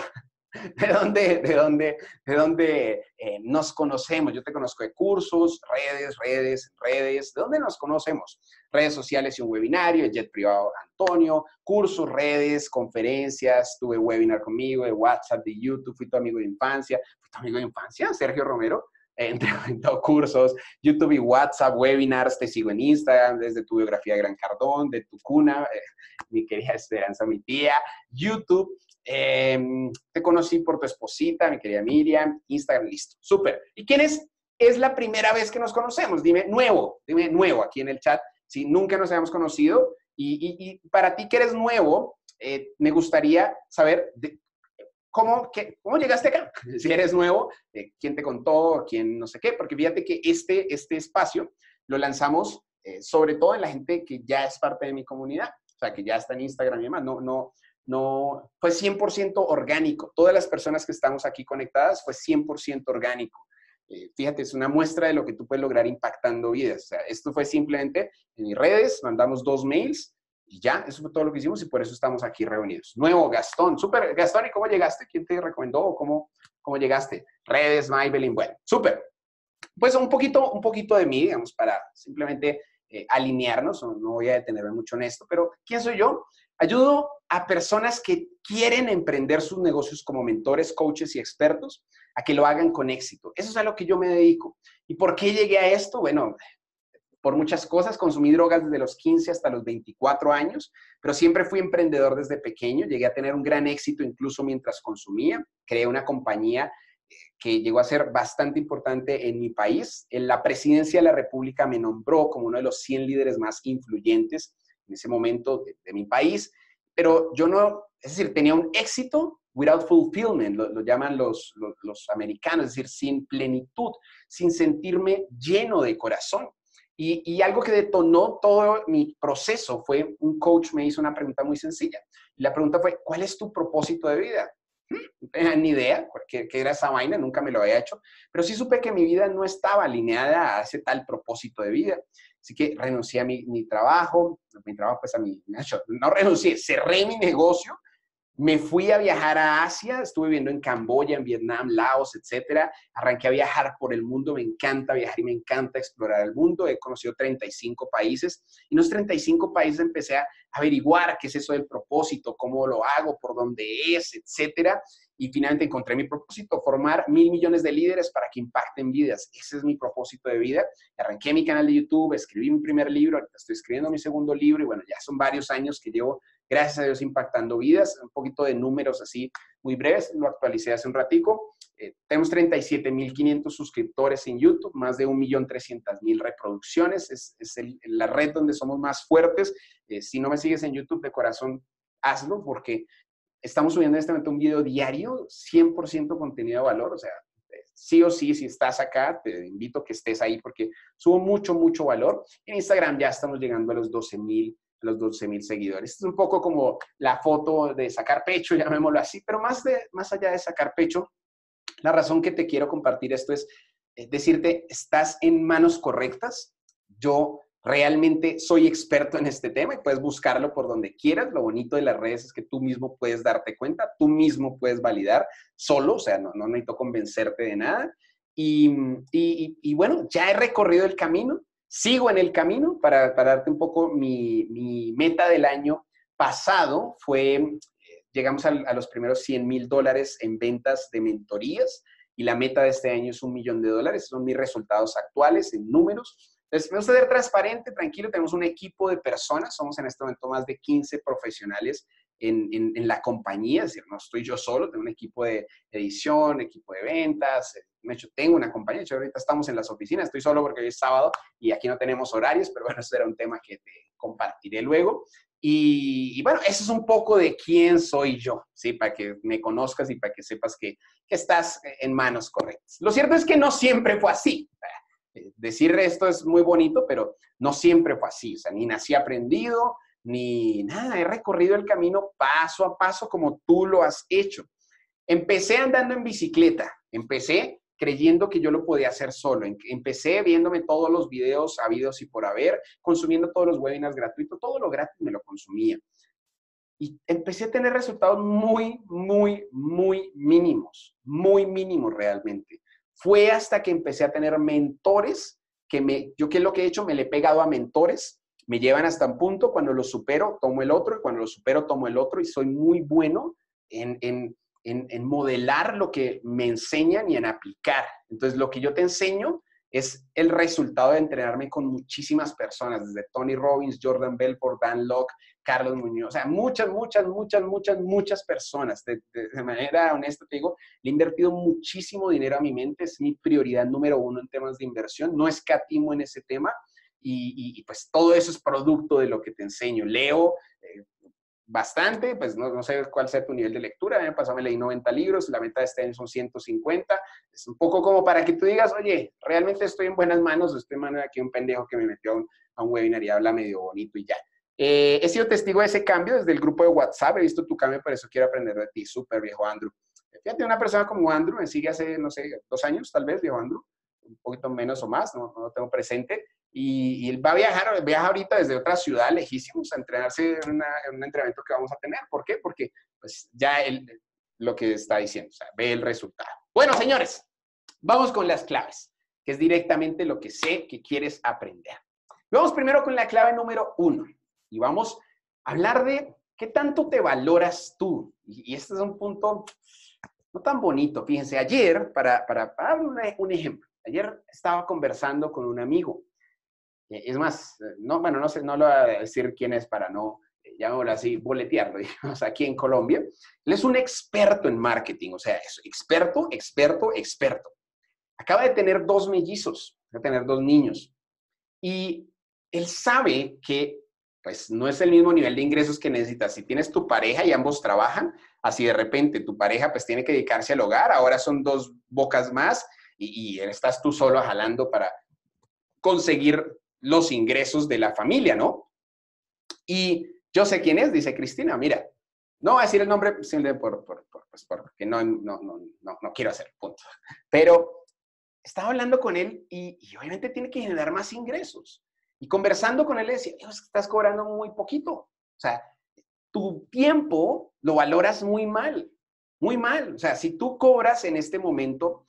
¿De dónde nos conocemos? Yo te conozco de cursos, redes. ¿De dónde nos conocemos? Redes sociales y un webinario, el jet privado Antonio, cursos, redes, conferencias, tuve webinar conmigo, de WhatsApp, de YouTube, fui tu amigo de infancia, Sergio Romero. Entre cursos, YouTube y WhatsApp, webinars, te sigo en Instagram, desde tu biografía de Gran Cardón, de tu cuna, mi querida Esperanza, mi tía, YouTube. Te conocí por tu esposita, mi querida Miriam, Instagram, listo, súper. ¿Y quién es la primera vez que nos conocemos? Dime nuevo aquí en el chat, si nunca nos habíamos conocido. Y para ti que eres nuevo, me gustaría saber ¿cómo llegaste acá? Si eres nuevo, ¿quién te contó? ¿Quién no sé qué? Porque fíjate que este espacio lo lanzamos sobre todo en la gente que ya es parte de mi comunidad, o sea, que ya está en Instagram y demás. No, fue 100% orgánico. Todas las personas que estamos aquí conectadas fue 100% orgánico. Fíjate, es una muestra de lo que tú puedes lograr impactando vidas. O sea, esto fue simplemente en mis redes, mandamos 2 mails y ya, eso fue todo lo que hicimos y por eso estamos aquí reunidos. Nuevo, Gastón, súper. Gastón, ¿y cómo llegaste? ¿Quién te recomendó o cómo llegaste? Redes, Maybelline, bueno, súper. Pues un poquito de mí, digamos, para simplemente alinearnos. No voy a detenerme mucho en esto, pero ¿quién soy yo? Ayudo a personas que quieren emprender sus negocios como mentores, coaches y expertos a que lo hagan con éxito. Eso es a lo que yo me dedico. ¿Y por qué llegué a esto? Bueno, por muchas cosas. Consumí drogas desde los 15 hasta los 24 años, pero siempre fui emprendedor desde pequeño. Llegué a tener un gran éxito incluso mientras consumía. Creé una compañía que llegó a ser bastante importante en mi país. En la presidencia de la República me nombró como uno de los 100 líderes más influyentes en ese momento de mi país, pero yo no, es decir, tenía un éxito without fulfillment, lo llaman los americanos, es decir, sin plenitud, sin sentirme lleno de corazón. Y algo que detonó todo mi proceso fue un coach me hizo una pregunta muy sencilla. Y la pregunta fue, ¿cuál es tu propósito de vida? No tenía ni idea qué era esa vaina, nunca me lo había hecho, pero sí supe que mi vida no estaba alineada a ese tal propósito de vida. Así que renuncié a mi trabajo, pues no renuncié, cerré mi negocio. Me fui a viajar a Asia, estuve viviendo en Camboya, en Vietnam, Laos, etcétera. Arranqué a viajar por el mundo, me encanta viajar y me encanta explorar el mundo. He conocido 35 países y en los 35 países empecé a averiguar qué es eso del propósito, cómo lo hago, por dónde es, etcétera. Y finalmente encontré mi propósito, formar 1.000 millones de líderes para que impacten vidas. Ese es mi propósito de vida. Arranqué mi canal de YouTube, escribí mi primer libro, ahorita estoy escribiendo mi segundo libro y bueno, ya son varios años que llevo, gracias a Dios, impactando vidas. Un poquito de números así muy breves, lo actualicé hace un ratico. Tenemos 37.500 suscriptores en YouTube, más de 1.300.000 reproducciones. Es la red donde somos más fuertes. Si no me sigues en YouTube, de corazón, hazlo porque estamos subiendo en este momento un video diario, 100% contenido de valor. O sea, sí o sí, si estás acá, te invito a que estés ahí porque subo mucho, mucho valor. En Instagram ya estamos llegando a los 12.000 seguidores. Es un poco como la foto de sacar pecho, llamémoslo así, pero más allá de sacar pecho, la razón que te quiero compartir esto es decirte, estás en manos correctas. Yo realmente soy experto en este tema y puedes buscarlo por donde quieras. Lo bonito de las redes es que tú mismo puedes darte cuenta, tú mismo puedes validar solo, o sea, no necesito convencerte de nada. Y bueno, ya he recorrido el camino. Sigo en el camino para darte un poco mi meta del año pasado fue, llegamos a los primeros $100,000 en ventas de mentorías y la meta de este año es $1,000,000. Son mis resultados actuales en números. Entonces, me gusta ser transparente, tranquilo. Tenemos un equipo de personas, somos en este momento más de 15 profesionales en la compañía, es decir, no estoy yo solo, tengo un equipo de edición, equipo de ventas, de hecho tengo una compañía, de hecho ahorita estamos en las oficinas, estoy solo porque hoy es sábado y aquí no tenemos horarios, pero bueno, eso será un tema que te compartiré luego. Y bueno, eso es un poco de quién soy yo, ¿sí? Para que me conozcas y para que sepas que estás en manos correctas. Lo cierto es que no siempre fue así. Decir esto es muy bonito, pero no siempre fue así. O sea, ni nací aprendido, ni nada. He recorrido el camino paso a paso como tú lo has hecho. Empecé andando en bicicleta. Empecé creyendo que yo lo podía hacer solo. Empecé viéndome todos los videos habidos y por haber, consumiendo todos los webinars gratuitos. Todo lo gratis me lo consumía. Y empecé a tener resultados muy, muy, muy mínimos realmente. Fue hasta que empecé a tener mentores yo qué es lo que he hecho, me le he pegado a mentores, me llevan hasta un punto, cuando lo supero, tomo el otro, y cuando lo supero, tomo el otro, y soy muy bueno en modelar lo que me enseñan y en aplicar. Entonces, lo que yo te enseño es el resultado de entrenarme con muchísimas personas, desde Tony Robbins, Jordan Belfort, Dan Locke, Carlos Muñoz, o sea, muchas personas. De manera honesta te digo, le he invertido muchísimo dinero a mi mente, es mi prioridad número uno en temas de inversión, no escatimo en ese tema y pues todo eso es producto de lo que te enseño. Leo bastante, pues no sé cuál sea tu nivel de lectura, el año pasado me leí 90 libros, la meta de este año son 150, es un poco como para que tú digas, oye, realmente estoy en buenas manos, estoy en manos de aquí un pendejo que me metió a un webinar y habla medio bonito y ya. He sido testigo de ese cambio desde el grupo de WhatsApp, he visto tu cambio, por eso quiero aprender de ti, súper viejo Andrew. Fíjate, una persona como Andrew me sigue hace, no sé, 2 años tal vez, viejo Andrew, un poquito menos o más, no lo tengo presente, y él va a viaja ahorita desde otra ciudad lejísimos a entrenarse en un entrenamiento que vamos a tener. ¿Por qué? Porque pues ya él lo que está diciendo, o sea, ve el resultado. Bueno, señores, vamos con las claves, que es directamente lo que sé que quieres aprender. Vamos primero con la clave número 1 y vamos a hablar de ¿qué tanto te valoras tú? Y este es un punto no tan bonito. Fíjense, ayer, para dar un ejemplo, ayer estaba conversando con un amigo. Es más, no, bueno, no sé, no lo voy a decir quién es para no, llamémoslo así, boletearlo, digamos, aquí en Colombia. Él es un experto en marketing, o sea, es experto, experto, experto. Acaba de tener 2 mellizos, de tener 2 niños. Y él sabe que, pues, no es el mismo nivel de ingresos que necesitas. Si tienes tu pareja y ambos trabajan, así de repente tu pareja, pues, tiene que dedicarse al hogar, ahora son 2 bocas más y estás tú solo jalando para conseguir los ingresos de la familia, ¿no? Y yo sé quién es, dice Cristina, mira, no voy a decir el nombre simplemente pues porque no quiero hacer, punto. Pero estaba hablando con él y obviamente tiene que generar más ingresos. Y conversando con él le decía, es que estás cobrando muy poquito. O sea, tu tiempo lo valoras muy mal, muy mal. O sea, si tú cobras en este momento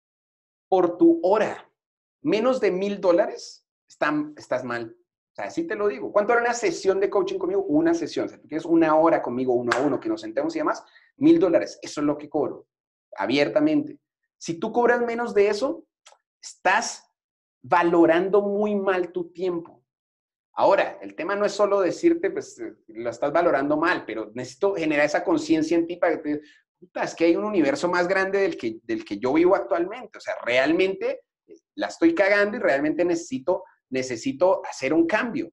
por tu hora menos de $1,000, estás mal. O sea, así te lo digo. ¿Cuánto era una sesión de coaching conmigo? Una sesión. O sea, tú tienes una hora conmigo, 1 a 1, que nos sentemos y demás, $1,000. Eso es lo que cobro, abiertamente. Si tú cobras menos de eso, estás valorando muy mal tu tiempo. Ahora, el tema no es solo decirte, pues, lo estás valorando mal, pero necesito generar esa conciencia en ti para que te digas, puta, es que hay un universo más grande del que yo vivo actualmente. O sea, realmente la estoy cagando y realmente necesito hacer un cambio.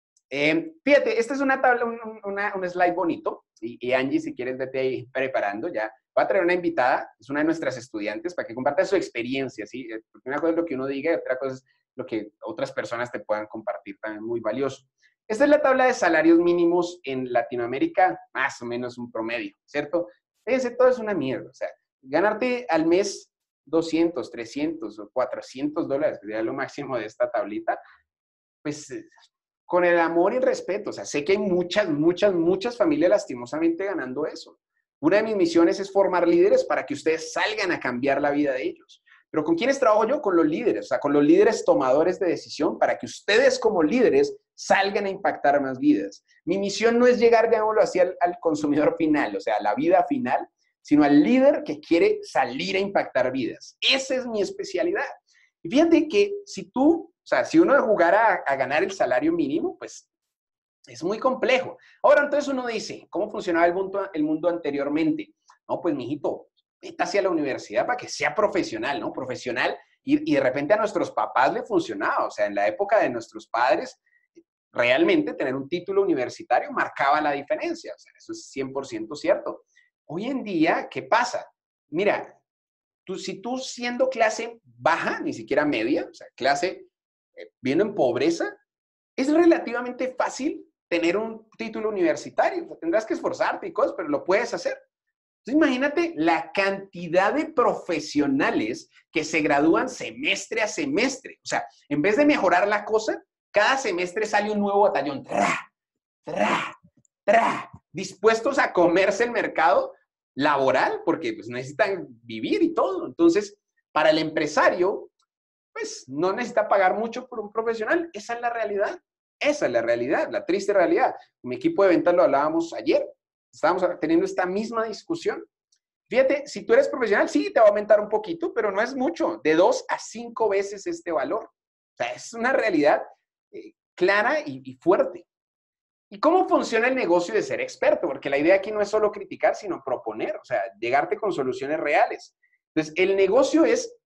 Fíjate, esta es una tabla, un slide bonito. Y Angie, si quieres, vete ahí preparando ya. Voy a traer una invitada, es una de nuestras estudiantes, para que comparta su experiencia, ¿sí? Porque una cosa es lo que uno diga y otra cosa es lo que otras personas te puedan compartir, también muy valioso. Esta es la tabla de salarios mínimos en Latinoamérica, más o menos un promedio, ¿cierto? Fíjense, todo es una mierda. O sea, ganarte al mes 200, 300 o $400, que sería lo máximo de esta tablita, pues con el amor y respeto. O sea, sé que hay muchas familias lastimosamente ganando eso. Una de mis misiones es formar líderes para que ustedes salgan a cambiar la vida de ellos. Pero ¿con quiénes trabajo yo? Con los líderes, o sea, con los líderes tomadores de decisión para que ustedes como líderes salgan a impactar más vidas. Mi misión no es llegar, digámoslo así, al consumidor final, o sea, a la vida final, sino al líder que quiere salir a impactar vidas. Esa es mi especialidad. Y fíjate que o sea, si uno jugara a ganar el salario mínimo, pues es muy complejo. Ahora, entonces uno dice, ¿cómo funcionaba el mundo anteriormente? No, pues, mijito, vete hacia la universidad para que sea profesional, ¿no? Profesional. Y de repente a nuestros papás le funcionaba. O sea, en la época de nuestros padres, realmente tener un título universitario marcaba la diferencia. O sea, eso es 100% cierto. Hoy en día, ¿qué pasa? Mira, si tú siendo clase baja, ni siquiera media, o sea, clase viendo en pobreza, es relativamente fácil tener un título universitario. O sea, tendrás que esforzarte y cosas, pero lo puedes hacer. Entonces, imagínate la cantidad de profesionales que se gradúan semestre a semestre. O sea, en vez de mejorar la cosa, cada semestre sale un nuevo batallón. ¡Tra! ¡Tra! ¡Tra! Dispuestos a comerse el mercado laboral porque pues, necesitan vivir y todo. Entonces, para el empresario, pues no necesita pagar mucho por un profesional. Esa es la realidad. Esa es la realidad, la triste realidad. Mi equipo de ventas lo hablábamos ayer. Estábamos teniendo esta misma discusión. Fíjate, si tú eres profesional, sí, te va a aumentar un poquito, pero no es mucho. De 2 a 5 veces este valor. O sea, es una realidad clara y fuerte. ¿Y cómo funciona el negocio de ser experto? Porque la idea aquí no es solo criticar, sino proponer, o sea, llegarte con soluciones reales. Entonces, el negocio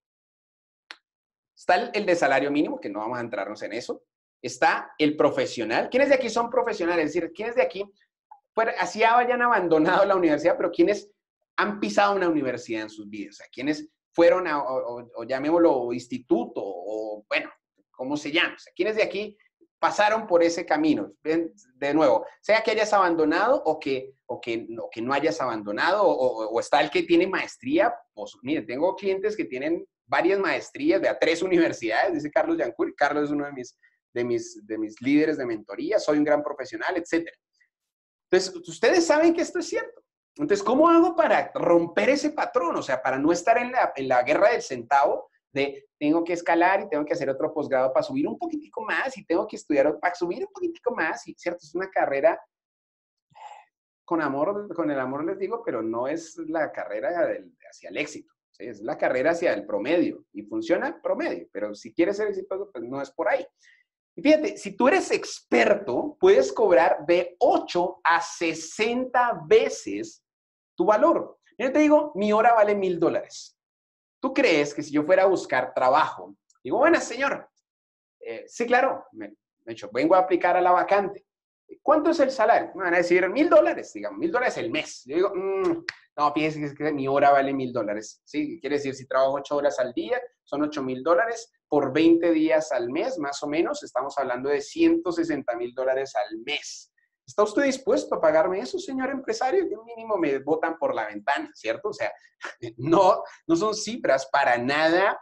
está el de salario mínimo, que no vamos a entrarnos en eso. Está el profesional. ¿Quiénes de aquí son profesionales? Es decir, ¿quiénes de aquí así hayan abandonado la universidad, pero quiénes han pisado una universidad en sus vidas? O sea, ¿quiénes fueron o llamémoslo instituto, o bueno, ¿cómo se llama? O sea, ¿quiénes de aquí pasaron por ese camino? De nuevo, sea que hayas abandonado o que no hayas abandonado, o está el que tiene maestría. Pues, mire, tengo clientes que tienen varias maestrías de a 3 universidades, dice Carlos Yancourt. Carlos es uno de mis líderes de mentoría, soy un gran profesional, etcétera. Entonces, ustedes saben que esto es cierto. Entonces, ¿cómo hago para romper ese patrón? O sea, para no estar en la guerra del centavo de tengo que escalar y tengo que hacer otro posgrado para subir un poquitico más y tengo que estudiar para subir un poquitico más. Y, ¿cierto? Es una carrera con el amor les digo, pero no es la carrera hacia el éxito. ¿Sí? Es la carrera hacia el promedio. Y funciona promedio, pero si quieres ser exitoso, pues no es por ahí. Y fíjate, si tú eres experto, puedes cobrar de 8 a 60 veces tu valor. Yo te digo, mi hora vale $1,000. ¿Tú crees que si yo fuera a buscar trabajo, digo, bueno, señor, sí, claro, vengo a aplicar a la vacante. ¿Cuánto es el salario? Me van a decir $1,000, digamos, $1,000 el mes. Yo digo, no, fíjese que mi hora vale $1,000. Sí, quiere decir, si trabajo 8 horas al día, son $8,000 por 20 días al mes, más o menos. Estamos hablando de $160,000 al mes. ¿Está usted dispuesto a pagarme eso, señor empresario? Que mínimo me botan por la ventana, ¿cierto? O sea, no son cifras para nada,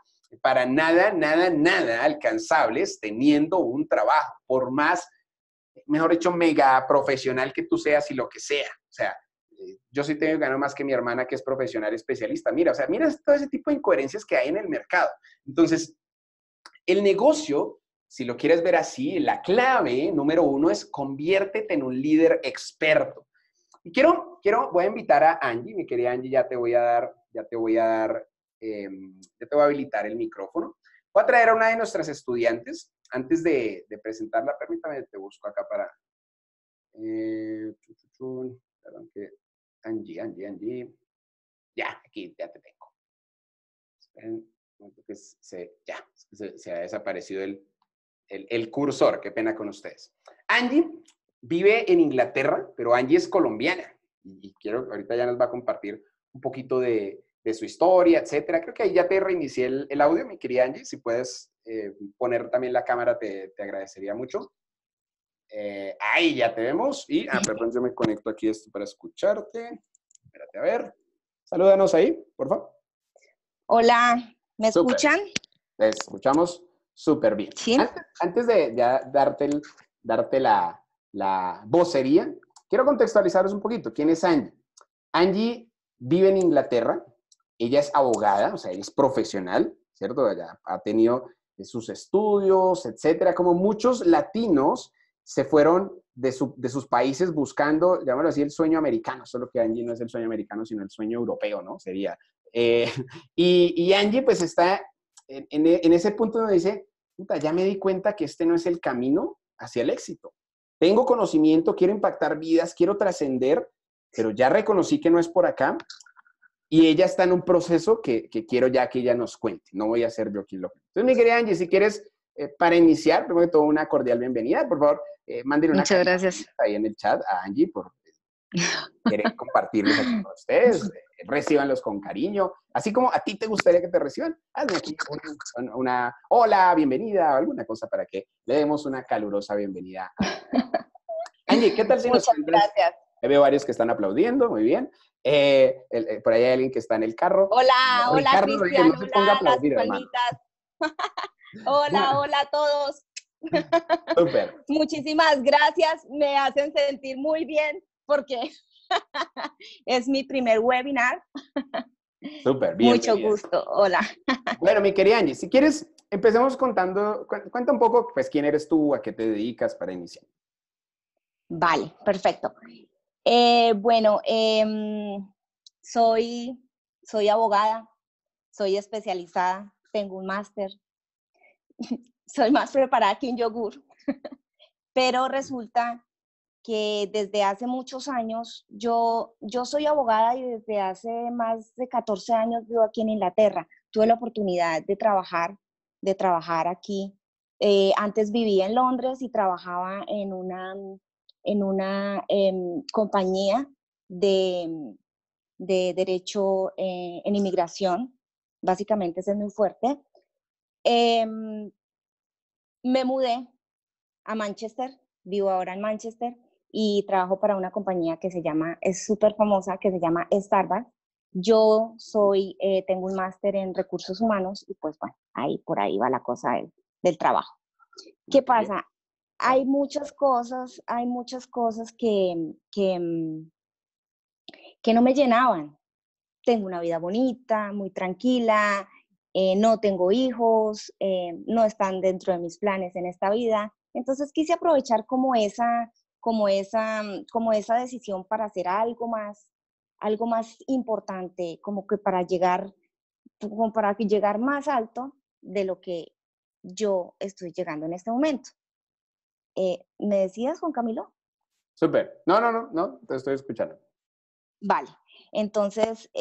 nada alcanzables teniendo un trabajo, por más, mejor dicho, mega profesional que tú seas y lo que sea. O sea, yo sí tengo que ganar más que mi hermana, que es profesional especialista. Mira, o sea, mira todo ese tipo de incoherencias que hay en el mercado. Entonces, el negocio, si lo quieres ver así, la clave número 1 es conviértete en un líder experto. Y voy a invitar a Angie, mi querida Angie, ya te voy a habilitar el micrófono. Voy a traer a una de nuestras estudiantes. Antes de presentarla, permítame, te busco acá para... perdón, que Angie. Ya, aquí, ya te tengo. Esperen, que se ha desaparecido el cursor. Qué pena con ustedes. Angie vive en Inglaterra, pero Angie es colombiana. Y ahorita ya nos va a compartir un poquito de su historia, etcétera. Creo que ahí ya te reinicié el audio, mi querida Angie. Si puedes poner también la cámara, te agradecería mucho. Ahí ya te vemos. Y, perdón, yo me conecto aquí esto para escucharte. Espérate, a ver. Salúdanos ahí, por favor. Hola, ¿me Súper. escuchan? Te escuchamos súper bien. Sí. Antes de ya darte la vocería, quiero contextualizaros un poquito. ¿Quién es Angie? Angie vive en Inglaterra. Ella es abogada, o sea, ella es profesional, ¿cierto? Ella ha tenido sus estudios, etcétera. Como muchos latinos se fueron de sus países buscando, llamémoslo así, el sueño americano, solo que Angie no es el sueño americano, sino el sueño europeo, ¿no? Sería. Y Angie pues está en ese punto donde dice, puta, ya me di cuenta que este no es el camino hacia el éxito. Tengo conocimiento, quiero impactar vidas, quiero trascender, pero ya reconocí que no es por acá. Y ella está en un proceso que quiero ya que ella nos cuente. No voy a ser yo quien lo cuente. Entonces, mi querida Angie, si quieres, para iniciar, primero de todo, una cordial bienvenida. Por favor, mándenle una Muchas gracias. ahí en el chat a Angie por querer compartirlos aquí con ustedes. Recíbanlos con cariño. Así como a ti te gustaría que te reciban, hazme aquí una hola, bienvenida, o alguna cosa para que le demos una calurosa bienvenida a Angie. ¿Qué tal si nos cuentas? Muchas gracias. Veo varios que están aplaudiendo, muy bien. Por ahí hay alguien que está en el carro. Hola, hola Ricardo Rodríguez, Cristian, no se ponga a hola las aplaudir, hermano. palmitas. Hola a todos. Súper. Muchísimas gracias, me hacen sentir muy bien porque es mi primer webinar. Súper, bien. Mucho gusto, hola. Bueno, mi querida Angie, si quieres, empecemos contando, cuenta un poco, pues, quién eres tú, a qué te dedicas para iniciar. Vale, perfecto. Bueno, soy abogada, soy especializada, tengo un máster, soy más preparada que un yogur, pero resulta que desde hace muchos años, yo soy abogada y desde hace más de 14 años vivo aquí en Inglaterra. Tuve la oportunidad de trabajar aquí. Antes vivía en Londres y trabajaba en una compañía de derecho en inmigración. Básicamente ese es muy fuerte. Me mudé a Manchester, vivo ahora en Manchester y trabajo para una compañía que es súper famosa, que se llama Starbucks. Yo tengo un máster en recursos humanos y pues bueno, por ahí va la cosa del trabajo. ¿Qué pasa? Hay muchas cosas que no me llenaban. Tengo una vida bonita, muy tranquila, no tengo hijos, no están dentro de mis planes en esta vida. Entonces quise aprovechar como como esa decisión para hacer algo más importante, como que como para llegar más alto de lo que yo estoy llegando en este momento. ¿Me decías, Juan Camilo? Súper. No, no, no, no, te estoy escuchando. Vale. Entonces,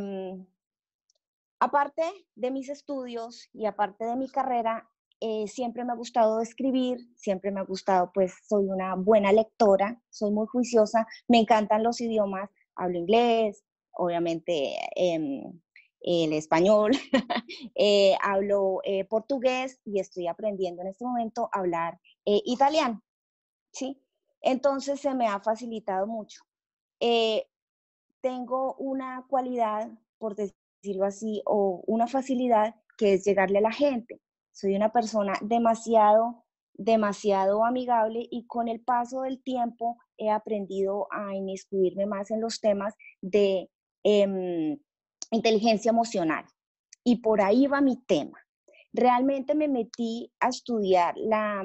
aparte de mis estudios y aparte de mi carrera, siempre me ha gustado escribir, siempre me ha gustado, pues soy una buena lectora, soy muy juiciosa, me encantan los idiomas, hablo inglés, obviamente el español, hablo portugués y estoy aprendiendo en este momento a hablar italiano, ¿sí? Entonces se me ha facilitado mucho. Eh, Tengo una cualidad, por decirlo así, o una facilidad que es llegarle a la gente. Soy una persona demasiado amigable y con el paso del tiempo he aprendido a inmiscuirme más en los temas de inteligencia emocional. Y por ahí va mi tema. Realmente me metí a estudiar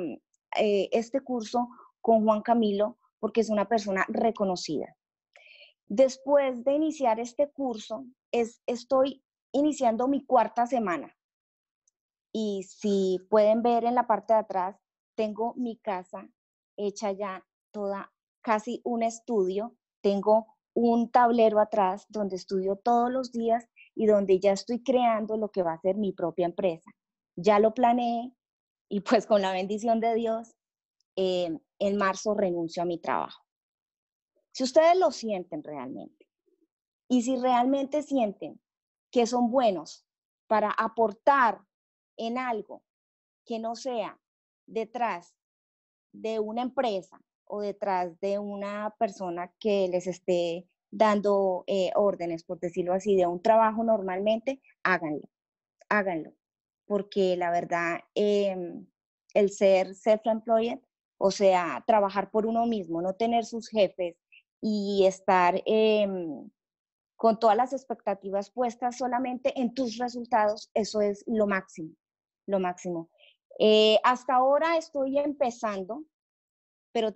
este curso con Juan Camilo porque es una persona reconocida. Después de iniciar este curso, estoy iniciando mi cuarta semana. Y si pueden ver en la parte de atrás, tengo mi casa hecha ya toda, casi un estudio. Tengo un tablero atrás donde estudio todos los días y donde ya estoy creando lo que va a ser mi propia empresa. Ya lo planeé y pues con la bendición de Dios, en marzo renuncio a mi trabajo. Si ustedes lo sienten realmente, y si realmente sienten que son buenos para aportar en algo que no sea detrás de una empresa o detrás de una persona que les esté dando órdenes, por decirlo así, de un trabajo normalmente, háganlo, háganlo. Porque la verdad, el ser self-employed, o sea, trabajar por uno mismo, no tener sus jefes y estar con todas las expectativas puestas solamente en tus resultados, eso es lo máximo, lo máximo. Hasta ahora estoy empezando, pero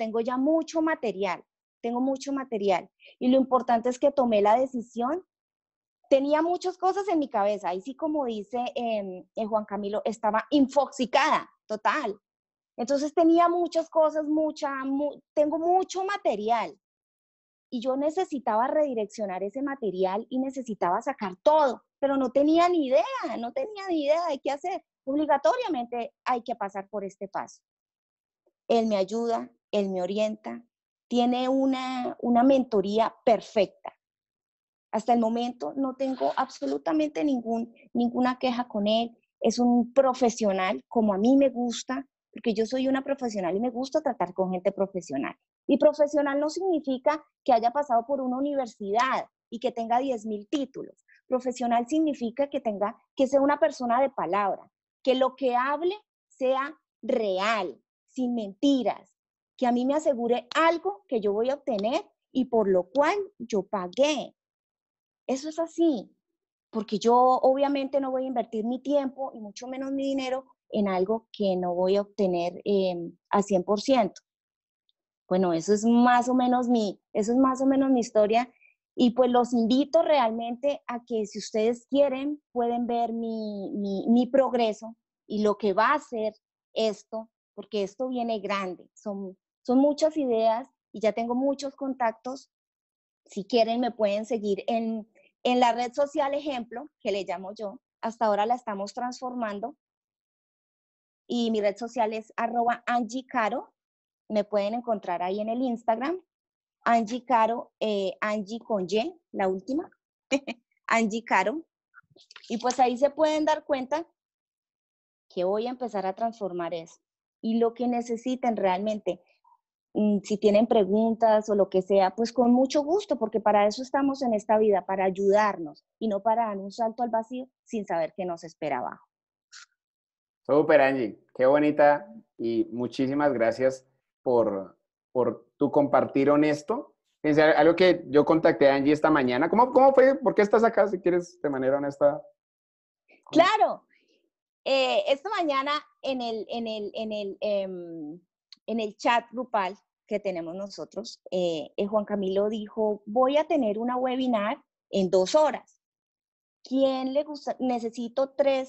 tengo mucho material y lo importante es que tomé la decisión. Tenía muchas cosas en mi cabeza, ahí sí como dice Juan Camilo, estaba infoxicada, total. Entonces tenía muchas cosas, tengo mucho material, y yo necesitaba redireccionar ese material y necesitaba sacar todo, pero no tenía ni idea, no tenía ni idea de qué hacer. Obligatoriamente hay que pasar por este paso. Él me ayuda, él me orienta, tiene una mentoría perfecta. Hasta el momento no tengo absolutamente ninguna queja con él. Es un profesional como a mí me gusta, porque yo soy una profesional y me gusta tratar con gente profesional. Y profesional no significa que haya pasado por una universidad y que tenga 10.000 títulos. Profesional significa que sea una persona de palabra, que lo que hable sea real, sin mentiras, que a mí me asegure algo que yo voy a obtener y por lo cual yo pagué. Eso es así, porque yo obviamente no voy a invertir mi tiempo y mucho menos mi dinero en algo que no voy a obtener al 100%. Bueno, eso es más o menos mi historia y pues los invito realmente a que si ustedes quieren pueden ver mi progreso y lo que va a hacer esto, porque esto viene grande, son muchas ideas y ya tengo muchos contactos. Si quieren me pueden seguir en la red social ejemplo, que le llamo yo. Hasta ahora la estamos transformando y mi red social es @AngieCaro. Me pueden encontrar ahí en el Instagram. Angie Caro, Angie con Y, la última. Angie Caro. Y pues ahí se pueden dar cuenta que voy a empezar a transformar eso. Y lo que necesiten realmente, si tienen preguntas o lo que sea, pues con mucho gusto, porque para eso estamos en esta vida, para ayudarnos y no para dar un salto al vacío sin saber qué nos espera abajo. Súper, Angie. Qué bonita y muchísimas gracias por tu compartir honesto. Fíjense, algo que yo contacté a Angie esta mañana. ¿Cómo fue? ¿Por qué estás acá, si quieres, de manera honesta? Claro, esta mañana en el chat grupal que tenemos nosotros, Juan Camilo dijo, voy a tener una webinar en 2 horas. ¿Quién le gusta? Necesito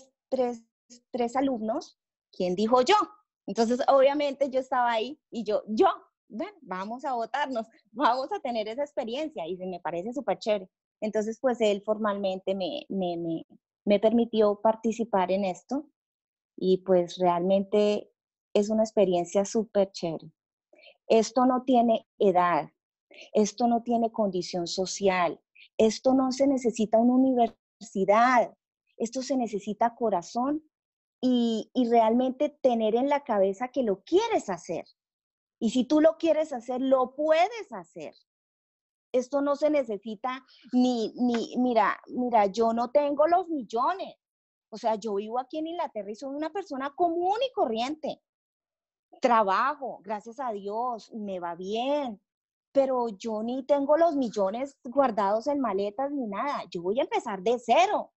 tres alumnos. ¿Quién dijo yo? Entonces, obviamente yo estaba ahí y yo, bueno, vamos a votarnos, vamos a tener esa experiencia y me parece súper chévere. Entonces, pues él formalmente me permitió participar en esto y pues realmente es una experiencia súper chévere. Esto no tiene edad, esto no tiene condición social, esto no se necesita una universidad, esto se necesita corazón y realmente tener en la cabeza que lo quieres hacer. Y si tú lo quieres hacer, lo puedes hacer. Esto no se necesita mira, yo no tengo los millones. O sea, yo vivo aquí en Inglaterra y soy una persona común y corriente. Trabajo, gracias a Dios, me va bien, pero yo ni tengo los millones guardados en maletas ni nada. Yo voy a empezar de cero.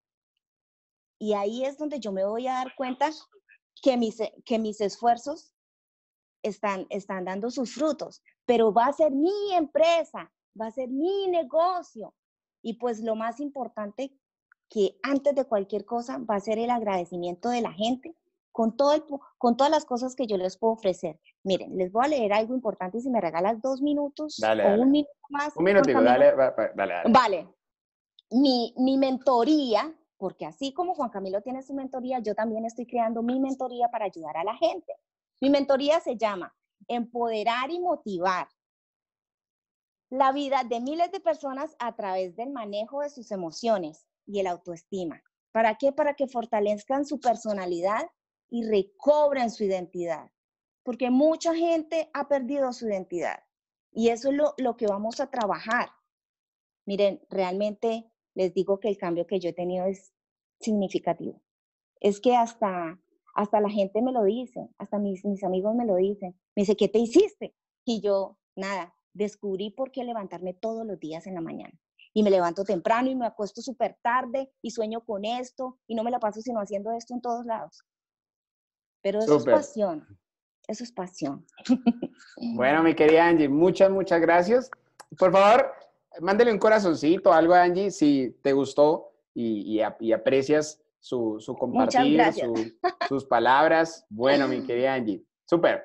Y ahí es donde yo me voy a dar cuenta que mis esfuerzos están dando sus frutos, pero va a ser mi empresa, va a ser mi negocio. Y pues lo más importante que antes de cualquier cosa va a ser el agradecimiento de la gente con todas las cosas que yo les puedo ofrecer. Miren, les voy a leer algo importante si me regalas 2 minutos Dale, o dale. 1 minuto más, Un Juan minutico, Camilo. dale, dale, dale. Vale, mi mentoría, porque así como Juan Camilo tiene su mentoría, yo también estoy creando mi mentoría para ayudar a la gente. Mi mentoría se llama Empoderar y Motivar la vida de miles de personas a través del manejo de sus emociones y el autoestima. ¿Para qué? Para que fortalezcan su personalidad y recobren su identidad. Porque mucha gente ha perdido su identidad y eso es lo que vamos a trabajar. Miren, realmente les digo que el cambio que yo he tenido es significativo. Es que hasta la gente me lo dice, hasta mis amigos me lo dicen. Me dice, ¿qué te hiciste? Y yo, nada, descubrí por qué levantarme todos los días en la mañana. Y me levanto temprano y me acuesto súper tarde y sueño con esto y no me la paso sino haciendo esto en todos lados. Pero eso es Súper. pasión, eso es pasión. Bueno, mi querida Angie, muchas gracias. Por favor, mándele un corazoncito, algo a Angie, si te gustó y aprecias su Muchas compartir, gracias. sus palabras. Bueno, mi querida Angie, súper.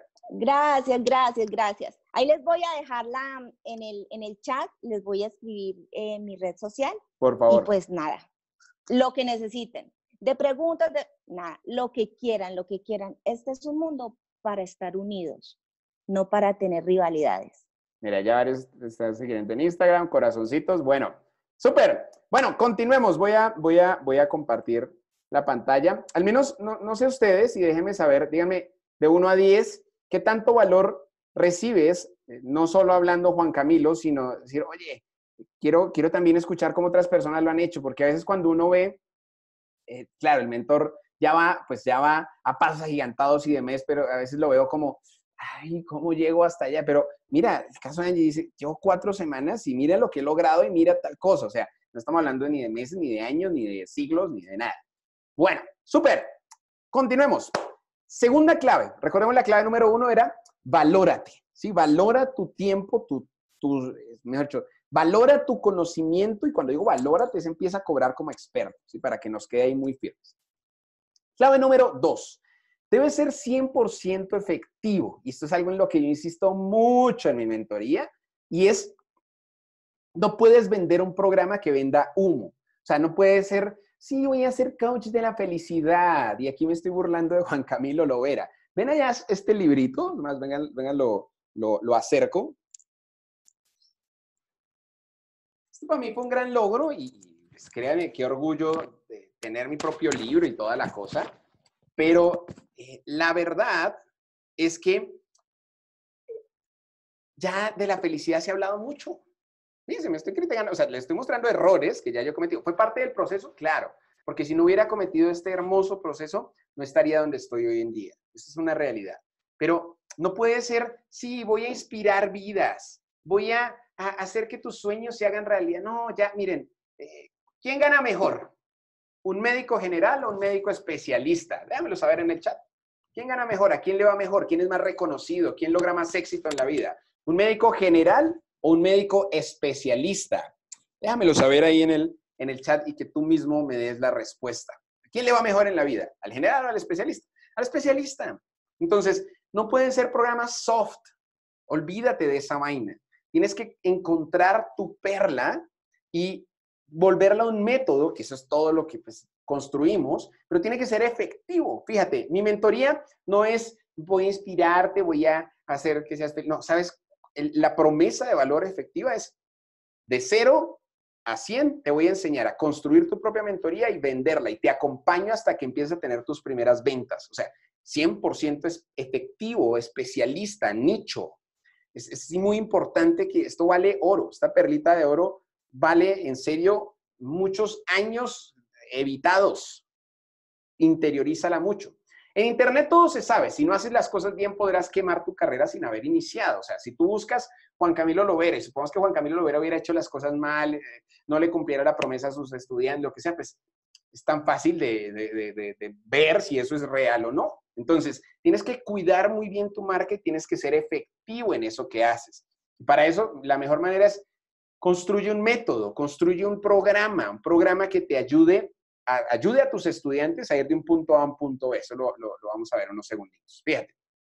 Gracias. Ahí les voy a dejar en el chat, les voy a escribir mi red social Por y favor. pues nada, lo que necesiten, de preguntas, nada, lo que quieran. Este es un mundo para estar unidos, no para tener rivalidades. Mira, ya varios están siguiendo en Instagram, corazoncitos. Bueno, súper. Bueno, continuemos. Voy a compartir la pantalla. Al menos, no sé ustedes y déjenme saber, díganme de 1 a 10, ¿qué tanto valor recibes? No solo hablando Juan Camilo, sino decir, oye, quiero también escuchar cómo otras personas lo han hecho, porque a veces cuando uno ve, claro, el mentor pues ya va a pasos agigantados y demás, pero a veces lo veo como, ay, ¿cómo llego hasta allá? Pero mira, el caso de Angie dice, llevo 4 semanas y mira lo que he logrado y mira tal cosa. O sea, no estamos hablando ni de meses, ni de años, ni de siglos, ni de nada. Bueno, súper. Continuemos. Segunda clave. Recordemos la clave número 1 era valórate. ¿Sí? Valora tu tiempo, mejor dicho, valora tu conocimiento y cuando digo valórate se empieza a cobrar como experto, ¿sí? Para que nos quede ahí muy firmes. Clave número 2. Debe ser 100% efectivo. Y esto es algo en lo que yo insisto mucho en mi mentoría y es, no puedes vender un programa que venda humo. O sea, no puede ser, sí, voy a ser coach de la felicidad. Y aquí me estoy burlando de Juan Camilo Lovera. Ven allá este librito, más vengan, lo acerco. Esto para mí fue un gran logro y pues, créanme, qué orgullo de tener mi propio libro y toda la cosa. Pero la verdad es que ya de la felicidad se ha hablado mucho. Fíjense, me estoy criticando, o sea, le estoy mostrando errores que ya yo he cometido. ¿Fue parte del proceso? Claro, porque si no hubiera cometido este hermoso proceso, no estaría donde estoy hoy en día. Esa es una realidad. Pero no puede ser, sí, voy a inspirar vidas, voy a hacer que tus sueños se hagan realidad. No, ya, miren, ¿quién gana mejor? ¿Un médico general o un médico especialista? Déjamelo saber en el chat. ¿Quién gana mejor? ¿A quién le va mejor? ¿Quién es más reconocido? ¿Quién logra más éxito en la vida? ¿Un médico general o un médico especialista? Déjamelo saber ahí en el chat y que tú mismo me des la respuesta. ¿A quién le va mejor en la vida? ¿Al general o al especialista? Al especialista. Entonces, no pueden ser programas soft. Olvídate de esa vaina. Tienes que encontrar tu perla y volverla un método, que eso es todo lo que pues, construimos, pero tiene que ser efectivo. Fíjate, mi mentoría no es voy a inspirarte, voy a hacer que seas feliz. No, ¿sabes? La promesa de valor efectiva es de 0 a 100, te voy a enseñar a construir tu propia mentoría y venderla y te acompaño hasta que empieces a tener tus primeras ventas. O sea, 100% es efectivo, especialista, nicho. Es muy importante que esto vale oro. Esta perlita de oro vale en serio muchos años evitados. Interiorízala mucho. En Internet todo se sabe. Si no haces las cosas bien, podrás quemar tu carrera sin haber iniciado. O sea, si tú buscas Juan Camilo Lovera y supongamos que Juan Camilo Lovera hubiera hecho las cosas mal, no le cumpliera la promesa a sus estudiantes, lo que sea, pues es tan fácil de ver si eso es real o no. Entonces, tienes que cuidar muy bien tu marca y tienes que ser efectivo en eso que haces. Y para eso, la mejor manera es construye un método, construye un programa que te ayude a tus estudiantes a ir de un punto A a un punto B. Eso lo vamos a ver en unos segunditos. Fíjate.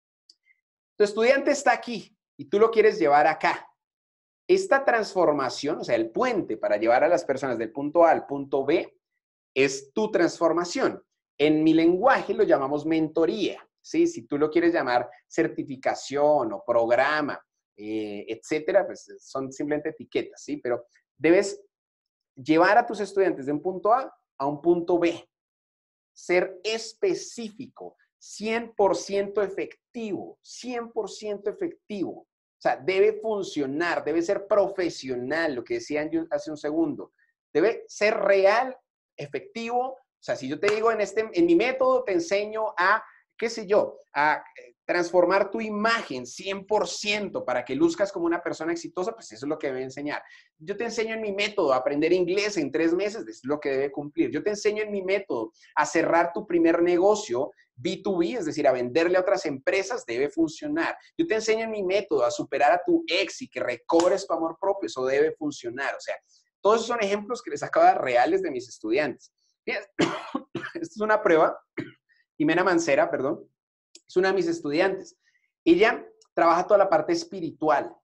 Tu estudiante está aquí y tú lo quieres llevar acá. Esta transformación, o sea, el puente para llevar a las personas del punto A al punto B, es tu transformación. En mi lenguaje lo llamamos mentoría, ¿sí? Si tú lo quieres llamar certificación o programa, etcétera, pues son simplemente etiquetas, ¿sí? Pero debes llevar a tus estudiantes de un punto a un punto B. Ser específico, 100% efectivo, 100% efectivo. O sea, debe funcionar, debe ser profesional, lo que decían yo hace un segundo. Debe ser real, efectivo. O sea, si yo te digo en mi método te enseño a, qué sé yo, a transformar tu imagen 100% para que luzcas como una persona exitosa, pues eso es lo que debe enseñar. Yo te enseño en mi método a aprender inglés en 3 meses, eso es lo que debe cumplir. Yo te enseño en mi método a cerrar tu primer negocio B2B, es decir, a venderle a otras empresas, debe funcionar. Yo te enseño en mi método a superar a tu ex y que recobres tu amor propio, eso debe funcionar. O sea, todos esos son ejemplos que les acabo reales de mis estudiantes. Esta es una prueba. Jimena Mancera, perdón, es una de mis estudiantes. Ella trabaja toda la parte espiritual.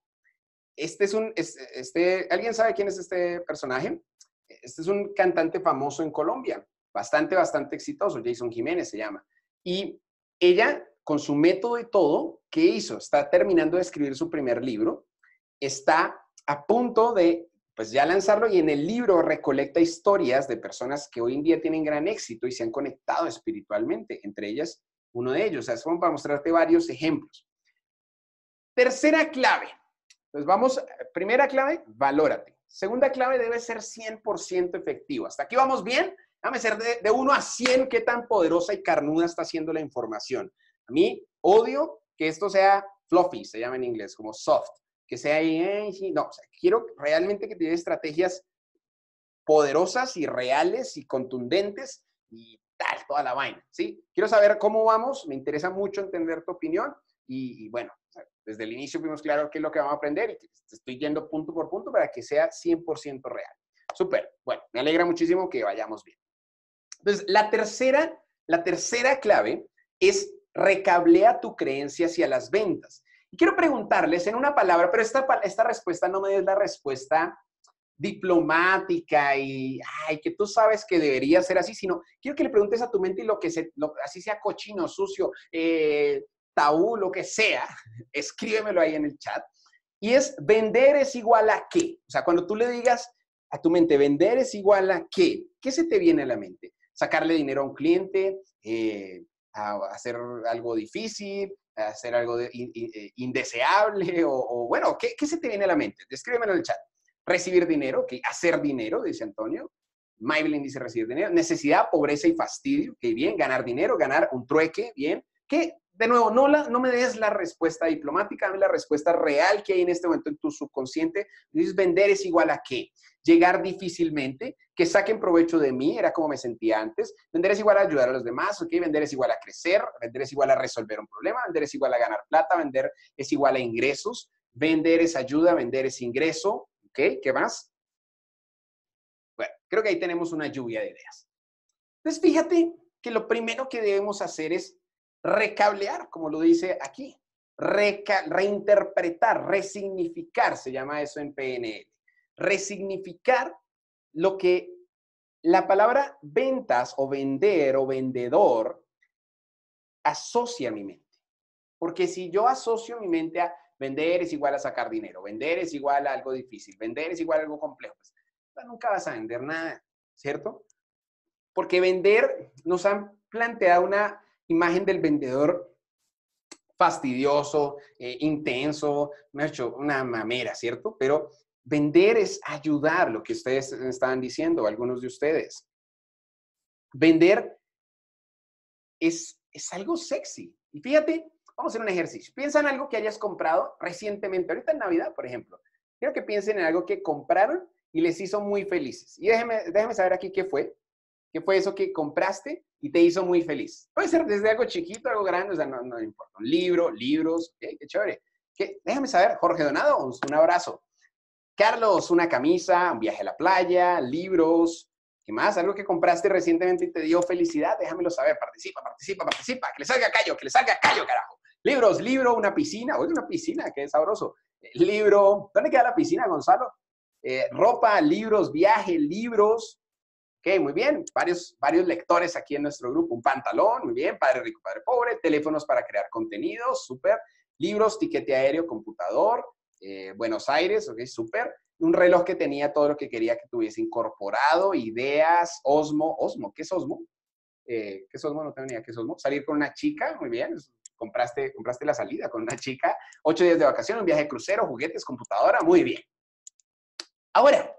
¿Alguien sabe quién es este personaje? Este es un cantante famoso en Colombia, bastante exitoso, Jason Jiménez se llama. Y ella, con su método y todo, ¿qué hizo? Está terminando de escribir su primer libro, está a punto de, pues ya lanzarlo, y en el libro recolecta historias de personas que hoy en día tienen gran éxito y se han conectado espiritualmente, entre ellas uno de ellos. O sea, es para mostrarte varios ejemplos. Tercera clave. Pues vamos, primera clave, valórate. Segunda clave, debe ser 100% efectivo. ¿Hasta aquí vamos bien? Déjame ser de 1 a 100, qué tan poderosa y carnuda está siendo la información. A mí, odio que esto sea fluffy, se llama en inglés, como soft. Que sea ahí, sí, no, o sea, quiero realmente que tienes estrategias poderosas y reales y contundentes y tal, toda la vaina, ¿sí? Quiero saber cómo vamos, me interesa mucho entender tu opinión y bueno, desde el inicio fuimos claros qué es lo que vamos a aprender y te estoy yendo punto por punto para que sea 100% real. Súper, bueno, me alegra muchísimo que vayamos bien. Entonces, la tercera clave es recablea tu creencia hacia las ventas. Y quiero preguntarles en una palabra, pero esta respuesta no me es la respuesta diplomática y que tú sabes que debería ser así, sino quiero que le preguntes a tu mente y así sea cochino, sucio, tabú, lo que sea, escríbemelo ahí en el chat. Y es vender es igual a qué. O sea, cuando tú le digas a tu mente, vender es igual a qué, ¿qué se te viene a la mente? Sacarle dinero a un cliente, a hacer algo difícil, a hacer algo indeseable, o bueno, ¿qué se te viene a la mente? Escríbemelo en el chat. Recibir dinero, ¿okay? Hacer dinero, dice Antonio. Maybelline dice recibir dinero. Necesidad, pobreza y fastidio, que bien. Ganar dinero, ganar un trueque, bien. Que, de nuevo, no me des la respuesta diplomática, dame la respuesta real que hay en este momento en tu subconsciente. Dices, vender es igual a qué. Llegar difícilmente, que saquen provecho de mí, era como me sentía antes. Vender es igual a ayudar a los demás, ¿ok? Vender es igual a crecer, vender es igual a resolver un problema, vender es igual a ganar plata, vender es igual a ingresos. Vender es ayuda, vender es ingreso. ¿Ok? ¿Qué más? Bueno, creo que ahí tenemos una lluvia de ideas. Entonces, fíjate que lo primero que debemos hacer es recablear, como lo dice aquí. Reinterpretar, resignificar, se llama eso en PNL. Resignificar lo que la palabra ventas o vender o vendedor asocia a mi mente. Porque si yo asocio mi mente a vender es igual a sacar dinero, vender es igual a algo difícil, vender es igual a algo complejo, pues nunca vas a vender nada, ¿cierto? Porque vender, nos han planteado una imagen del vendedor fastidioso, intenso, me ha hecho una mamera, ¿cierto? Pero vender es ayudar, lo que ustedes estaban diciendo, algunos de ustedes. Vender es algo sexy. Y fíjate, vamos a hacer un ejercicio. Piensa en algo que hayas comprado recientemente, ahorita en Navidad, por ejemplo. Quiero que piensen en algo que compraron y les hizo muy felices. Y déjeme saber aquí qué fue. ¿Qué fue eso que compraste y te hizo muy feliz? Puede ser desde algo chiquito, algo grande, o sea, no importa. Un libro, libros, qué chévere. Déjame saber, Jorge Donado, un abrazo. Carlos, una camisa, un viaje a la playa, libros, ¿qué más? Algo que compraste recientemente y te dio felicidad, déjamelo saber. Participa, participa, participa. Que le salga callo, carajo. Libros, libro, una piscina. Oye, una piscina, qué sabroso. Libro, ¿dónde queda la piscina, Gonzalo? Ropa, libros, viaje, libros. Ok, muy bien. Varios lectores aquí en nuestro grupo. Un pantalón, muy bien. Padre rico, padre pobre. Teléfonos para crear contenidos, súper. Libros, tiquete aéreo, computador. Buenos Aires, ok, súper. Un reloj que tenía todo lo que quería que tuviese incorporado. Ideas, Osmo. Osmo, ¿qué es Osmo? ¿Qué es Osmo? No tengo ni idea qué es Osmo. Salir con una chica, muy bien. Compraste la salida con una chica. 8 días de vacaciones, un viaje de crucero, juguetes, computadora, muy bien. Ahora,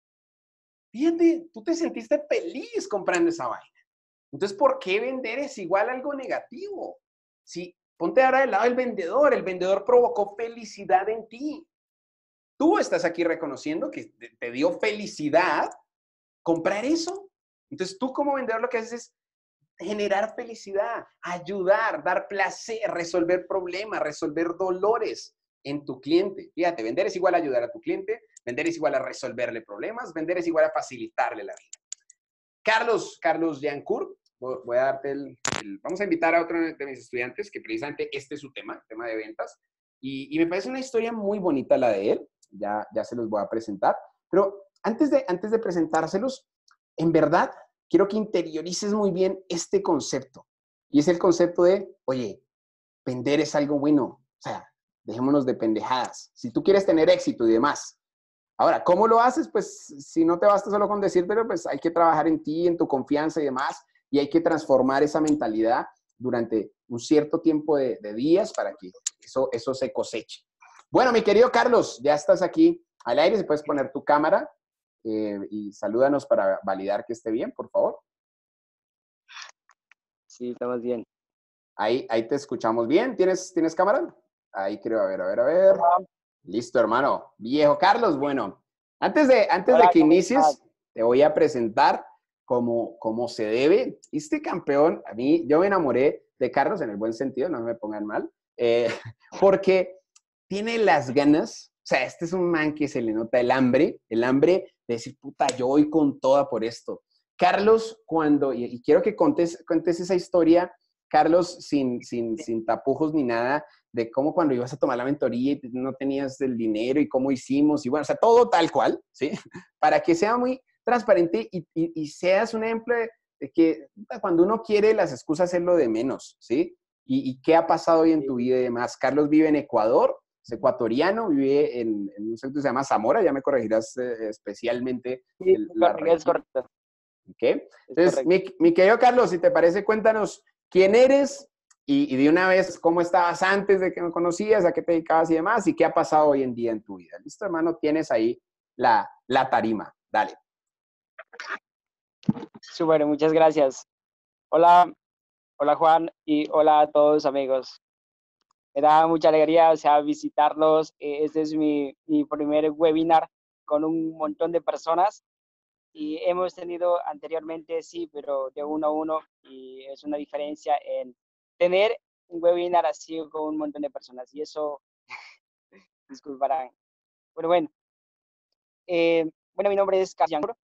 fíjate, tú te sentiste feliz comprando esa vaina. Entonces, ¿por qué vender es igual a algo negativo? Si ponte ahora del lado del vendedor, el vendedor provocó felicidad en ti. Tú estás aquí reconociendo que te dio felicidad comprar eso. Entonces, tú como vendedor lo que haces es generar felicidad, ayudar, dar placer, resolver problemas, resolver dolores en tu cliente. Fíjate, vender es igual a ayudar a tu cliente, vender es igual a resolverle problemas, vender es igual a facilitarle la vida. Carlos Yancourt, voy a darte vamos a invitar a otro de mis estudiantes, que precisamente este es su tema de ventas, y me parece una historia muy bonita la de él, ya se los voy a presentar, pero antes de presentárselos, en verdad, quiero que interiorices muy bien este concepto, y es el concepto de, oye, vender es algo bueno, o sea, dejémonos de pendejadas, si tú quieres tener éxito y demás. Ahora, ¿cómo lo haces? Pues si no te basta solo con decírtelo, pues hay que trabajar en ti, en tu confianza y demás, y hay que transformar esa mentalidad durante un cierto tiempo de días para que eso se coseche. Bueno, mi querido Carlos, ya estás aquí al aire, si puedes poner tu cámara y salúdanos para validar que esté bien, por favor. Sí, estamos bien. Ahí te escuchamos bien. ¿Tienes cámara? Ahí creo, a ver. Listo, hermano. Viejo Carlos, bueno, antes de que inicies, te voy a presentar como se debe. Este campeón, yo me enamoré de Carlos en el buen sentido, no me pongan mal, porque tiene las ganas, o sea, este es un man que se le nota el hambre de decir, puta, yo voy con toda por esto. Carlos, y quiero que contes esa historia, Carlos, sin tapujos ni nada, de cómo cuando ibas a tomar la mentoría y no tenías el dinero y cómo hicimos, y bueno, o sea, todo tal cual, ¿sí? Para que sea muy transparente y seas un ejemplo de que cuando uno quiere las excusas es lo de menos, ¿sí? ¿Y qué ha pasado hoy en tu vida y demás? Carlos vive en Ecuador, es ecuatoriano, vive en un centro que se llama Zamora, ya me corregirás especialmente Sí, es correcto. ¿Ok? Entonces, mi querido Carlos, si te parece, cuéntanos quién eres y de una vez cómo estabas antes de que me conocías, a qué te dedicabas y demás, y qué ha pasado hoy en día en tu vida. ¿Listo, hermano? Tienes ahí la tarima. Dale. Súper, muchas gracias. Hola, hola Juan y hola a todos amigos. Me da mucha alegría, o sea, visitarlos. Este es mi primer webinar con un montón de personas y hemos tenido anteriormente, sí, pero de uno a uno, y es una diferencia en tener un webinar así con un montón de personas y eso disculparán. Pero bueno, bueno, mi nombre es Carlos Yangur.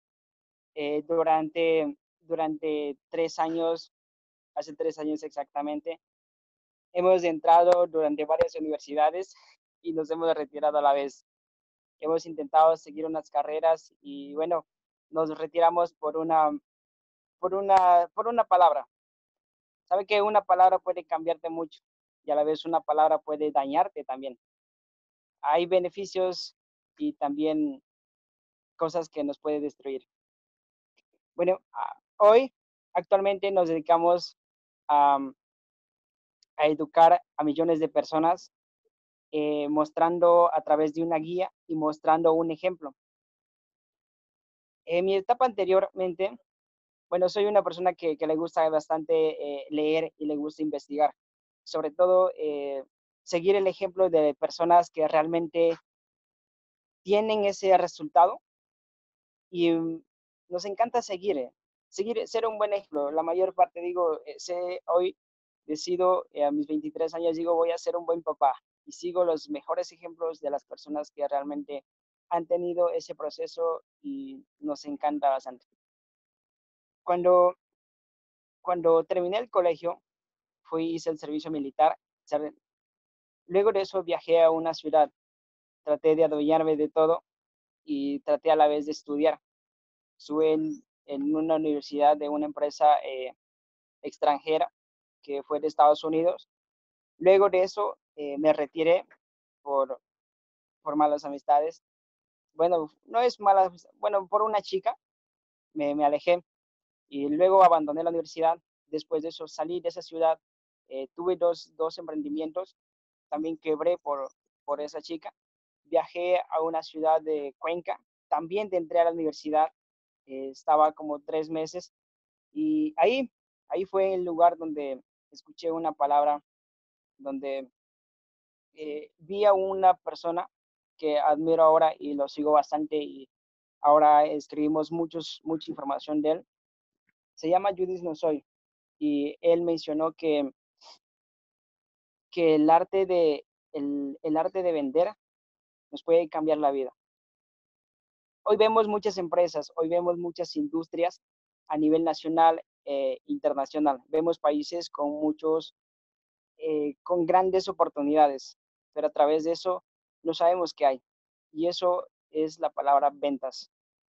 Durante 3 años, hace 3 años exactamente, hemos entrado durante varias universidades y nos hemos retirado a la vez. Hemos intentado seguir unas carreras y bueno, nos retiramos por una palabra. Sabe que una palabra puede cambiarte mucho y a la vez una palabra puede dañarte también. Hay beneficios y también cosas que nos puede destruir. Bueno, hoy actualmente nos dedicamos a, a educar a millones de personas, mostrando a través de una guía y mostrando un ejemplo. En mi etapa anteriormente, bueno, soy una persona que le gusta bastante leer y le gusta investigar. Sobre todo, seguir el ejemplo de personas que realmente tienen ese resultado y nos encanta seguir, ser un buen ejemplo. La mayor parte, digo, hoy decido a mis 23 años, digo, voy a ser un buen papá y sigo los mejores ejemplos de las personas que realmente han tenido ese proceso y nos encanta bastante. Cuando, cuando terminé el colegio, hice el servicio militar. Luego de eso viajé a una ciudad, traté de adueñarme de todo y traté a la vez de estudiar. Estuve en una universidad de una empresa extranjera que fue de Estados Unidos. Luego de eso me retiré por, por malas amistades. Bueno, no es malas, bueno, por una chica me alejé y luego abandoné la universidad. Después de eso salí de esa ciudad, tuve dos emprendimientos, también quebré por esa chica. Viajé a una ciudad de Cuenca, también entré a la universidad, estaba como 3 meses y ahí fue el lugar donde escuché una palabra, donde vi a una persona que admiro ahora y lo sigo bastante y ahora escribimos mucha información de él. Se llama Judith Nozoy y él mencionó que el arte de vender nos puede cambiar la vida. Hoy vemos muchas empresas, hoy vemos muchas industrias a nivel nacional e internacional. Vemos países con grandes oportunidades, pero a través de eso no sabemos qué hay. Y eso es la palabra ventas.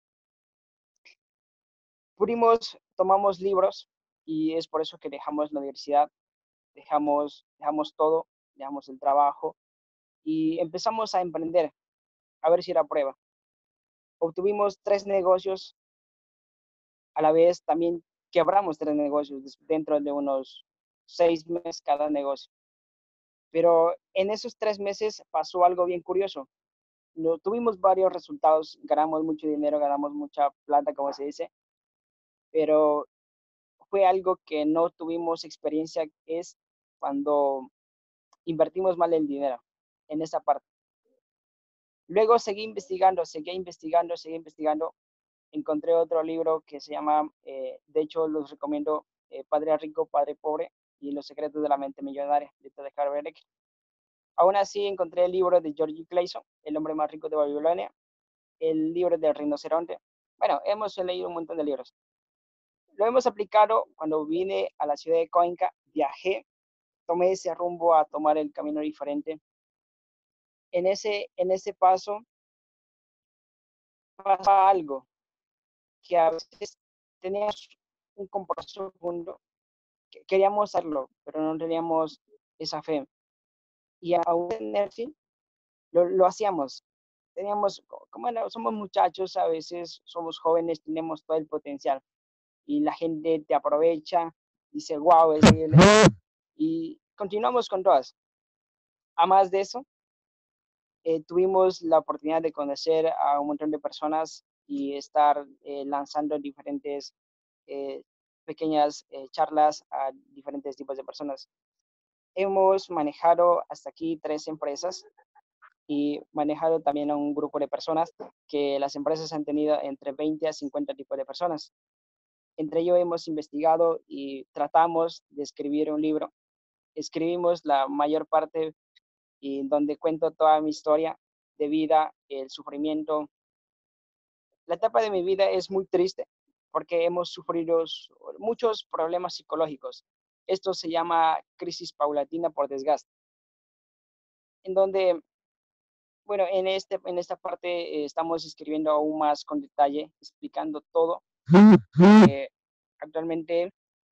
Tomamos libros y es por eso que dejamos la universidad, dejamos todo, dejamos el trabajo y empezamos a emprender, a ver si era prueba. Obtuvimos 3 negocios, a la vez también quebramos 3 negocios dentro de unos 6 meses cada negocio. Pero en esos 3 meses pasó algo bien curioso. No, tuvimos varios resultados, ganamos mucho dinero, ganamos mucha plata, como se dice, pero fue algo que no tuvimos experiencia, es cuando invertimos mal el dinero en esa parte. Luego seguí investigando, encontré otro libro que se llama, de hecho los recomiendo, Padre Rico, Padre Pobre y Los secretos de la mente millonaria, de Ted Harberg. Aún así encontré el libro de George Clason, El hombre más rico de Babilonia, el libro del rinoceronte. Bueno, hemos leído un montón de libros. Lo hemos aplicado cuando vine a la ciudad de Cuenca, viajé, tomé ese rumbo a tomar el camino diferente. En ese paso pasa algo, que a veces teníamos un compromiso profundo, que queríamos hacerlo, pero no teníamos esa fe. Y aún tener fin, lo hacíamos. Como somos muchachos, a veces somos jóvenes, tenemos todo el potencial. Y la gente te aprovecha, dice, wow, es él. Y continuamos con todas. A más de eso, tuvimos la oportunidad de conocer a un montón de personas y estar lanzando diferentes eh, pequeñas charlas a diferentes tipos de personas. Hemos manejado hasta aquí 3 empresas y manejado también a un grupo de personas que las empresas han tenido entre 20 a 50 tipos de personas. Entre ello hemos investigado y tratamos de escribir un libro. Escribimos la mayor parte, y donde cuento toda mi historia de vida, el sufrimiento. La etapa de mi vida es muy triste porque hemos sufrido muchos problemas psicológicos. Esto se llama crisis paulatina por desgaste, en donde, bueno, en esta parte estamos escribiendo aún más con detalle, explicando todo. Actualmente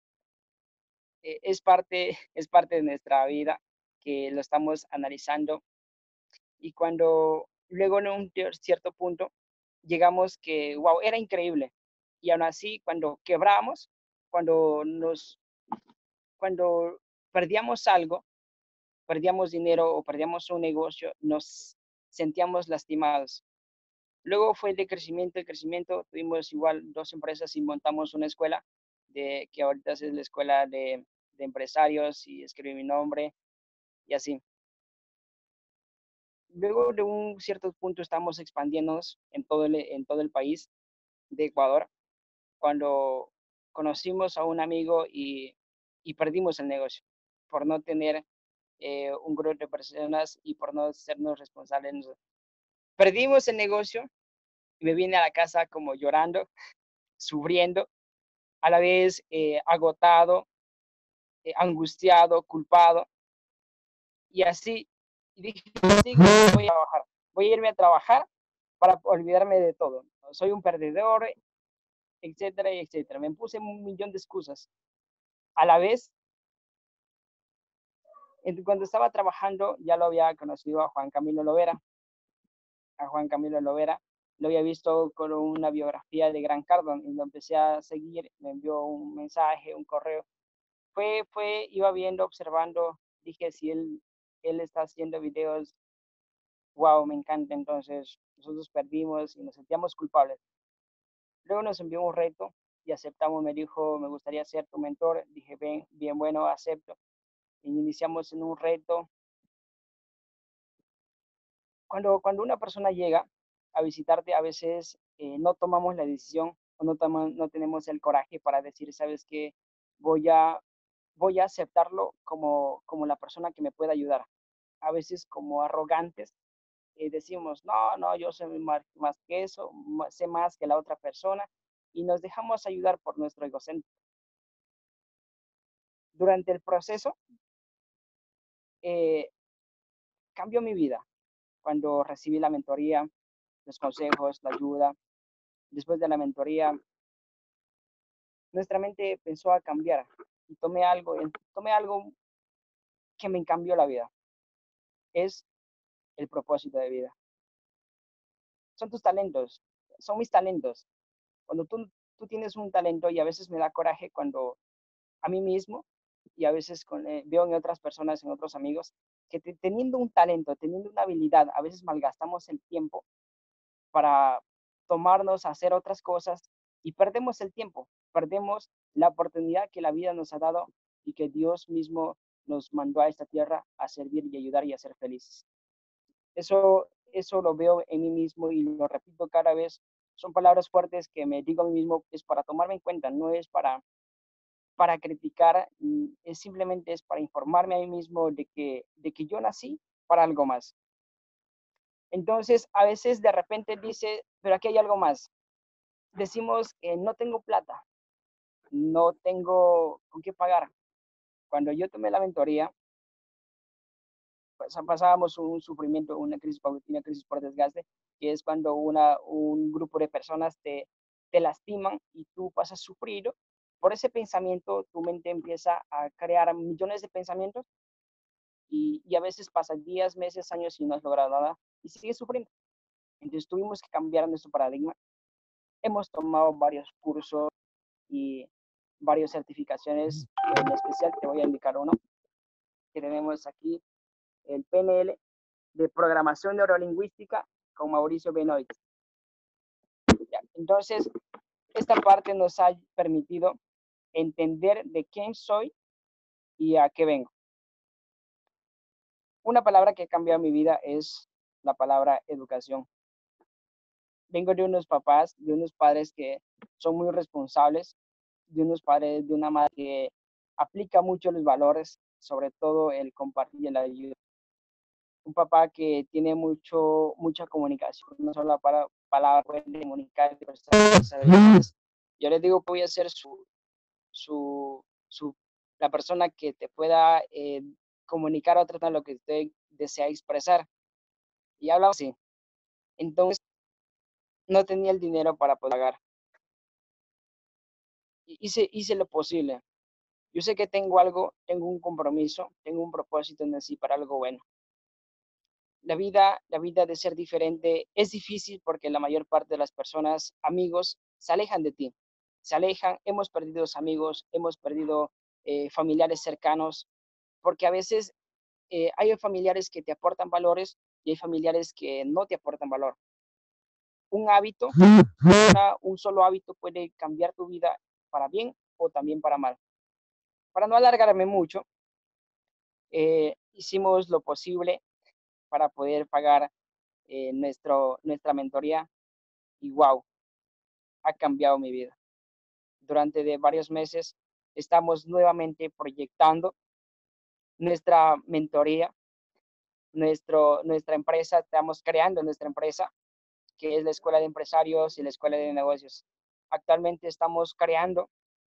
es parte de nuestra vida que lo estamos analizando y cuando luego en un cierto punto llegamos que, wow, era increíble. Y aún así, cuando quebramos, cuando cuando perdíamos algo, perdíamos dinero o perdíamos un negocio, nos sentíamos lastimados. Luego fue de crecimiento, tuvimos igual dos empresas y montamos una escuela, que ahorita es la escuela de empresarios y escribí mi nombre y así. Luego de un cierto punto estamos expandiéndonos en todo el país de Ecuador, cuando conocimos a un amigo y perdimos el negocio por no tener un grupo de personas y por no sernos responsables. Perdimos el negocio y me vine a la casa como llorando, sufriendo, a la vez agotado, angustiado, culpado y así. Y dije, sí, voy a trabajar, voy a irme a trabajar para olvidarme de todo. Soy un perdedor, etcétera, etcétera. Me puse un millón de excusas. A la vez, cuando estaba trabajando, ya lo había conocido a Juan Camilo Lovera. A Juan Camilo Lovera lo había visto con una biografía de Grant Cardone y lo empecé a seguir. Me envió un mensaje, un correo. Iba viendo, observando. Dije, si él está haciendo videos, wow, me encanta. Entonces, nosotros perdimos y nos sentíamos culpables. Luego nos envió un reto y aceptamos. Me dijo, me gustaría ser tu mentor. Dije, bien, bien, bueno, acepto. Y iniciamos en un reto. Cuando una persona llega a visitarte, a veces no tomamos la decisión o no tenemos el coraje para decir, sabes qué, voy a, voy a aceptarlo como la persona que me puede ayudar. A veces como arrogantes decimos, no, no, yo sé más que eso, sé más que la otra persona y nos dejamos ayudar por nuestro egocentro. Durante el proceso eh, cambió mi vida cuando recibí la mentoría, los consejos, la ayuda. Después de la mentoría, nuestra mente empezó a cambiar y tomé algo que me cambió la vida. Es el propósito de vida. Son tus talentos, son mis talentos. Cuando tú tienes un talento y a veces me da coraje cuando a mí mismo y a veces veo en otras personas, en otros amigos, que teniendo un talento, teniendo una habilidad, a veces malgastamos el tiempo para tomarnos a hacer otras cosas y perdemos el tiempo, perdemos la oportunidad que la vida nos ha dado y que Dios mismo nos mandó a esta tierra a servir y ayudar y a ser felices. Eso lo veo en mí mismo y lo repito cada vez. Son palabras fuertes que me digo a mí mismo, es para tomarme en cuenta, no es para criticar, es simplemente es para informarme a mí mismo de que yo nací para algo más. Entonces, a veces de repente dice, pero aquí hay algo más. Decimos que no tengo plata, no tengo con qué pagar. Cuando yo tomé la mentoría, pues, pasábamos un sufrimiento, una crisis paulatina, crisis por desgaste, que es cuando un grupo de personas te lastiman y tú pasas a sufrir. Por ese pensamiento, tu mente empieza a crear millones de pensamientos y a veces pasan días, meses, años y no has logrado nada y sigues sufriendo. Entonces tuvimos que cambiar nuestro paradigma. Hemos tomado varios cursos y varias certificaciones. En especial te voy a indicar uno que tenemos aquí, el PNL de programación neurolingüística con Mauricio Benoit. Entonces, esta parte nos ha permitido entender de quién soy y a qué vengo. Una palabra que ha cambiado mi vida es la palabra educación. Vengo de unos papás, de unos padres que son muy responsables, de unos padres, de una madre que aplica mucho los valores, sobre todo el compartir y el ayuda. un papá que tiene mucha comunicación, no solo para palabras, puede comunicar de personas habilidades. Yo les digo que voy a ser su, su- la persona que te pueda comunicar a otros lo que usted desea expresar. Y hablaba así. Entonces, no tenía el dinero para poder pagar. Hice lo posible. Yo sé que tengo algo, tengo un compromiso, tengo un propósito en sí para algo bueno. La vida de ser diferente es difícil porque la mayor parte de las personas, amigos, se alejan de ti. Se alejan, hemos perdido amigos, hemos perdido familiares cercanos, porque a veces hay familiares que te aportan valores y hay familiares que no te aportan valor. Un hábito, un solo hábito puede cambiar tu vida para bien o también para mal. Para no alargarme mucho, hicimos lo posible para poder pagar nuestra mentoría y wow, ha cambiado mi vida. Durante varios meses estamos nuevamente proyectando nuestra mentoría, nuestra empresa, estamos creando nuestra empresa, que es la Escuela de Empresarios y la Escuela de Negocios. Actualmente estamos creando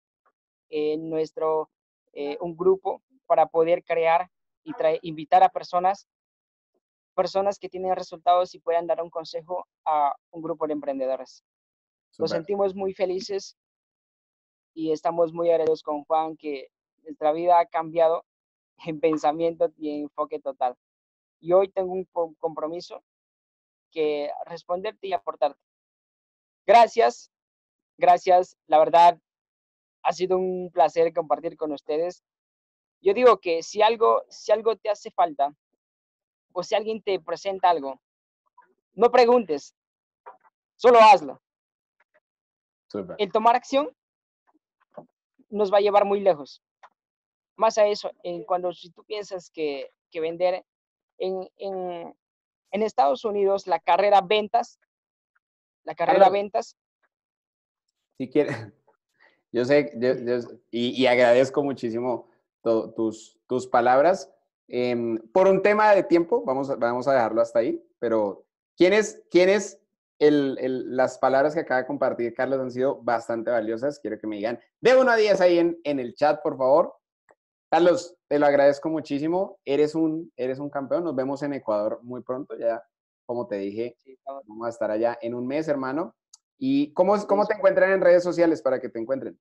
un grupo para poder crear y invitar a personas que tienen resultados y puedan dar un consejo a un grupo de emprendedores. Nos Súper. sentimos muy felices y estamos muy agradecidos con Juan que nuestra vida ha cambiado en pensamiento y en enfoque total. Y hoy tengo un compromiso que responderte y aportarte. Gracias, gracias. La verdad, ha sido un placer compartir con ustedes. Yo digo que si algo te hace falta o si alguien te presenta algo, no preguntes, solo hazlo. Súper. El tomar acción nos va a llevar muy lejos. Más a eso, si tú piensas que vender en, en, en Estados Unidos, la carrera Carlos, ventas, si quieres, yo sé, y agradezco muchísimo tus palabras. Por un tema de tiempo, vamos a dejarlo hasta ahí, pero las palabras que acaba de compartir Carlos han sido bastante valiosas. Quiero que me digan de 1 a 10 ahí en el chat, por favor. Carlos, te lo agradezco muchísimo. Eres un campeón. Nos vemos en Ecuador muy pronto. Ya, como te dije, sí, vamos a estar allá en un mes, hermano. ¿Y cómo te encuentran en redes sociales para que te encuentren?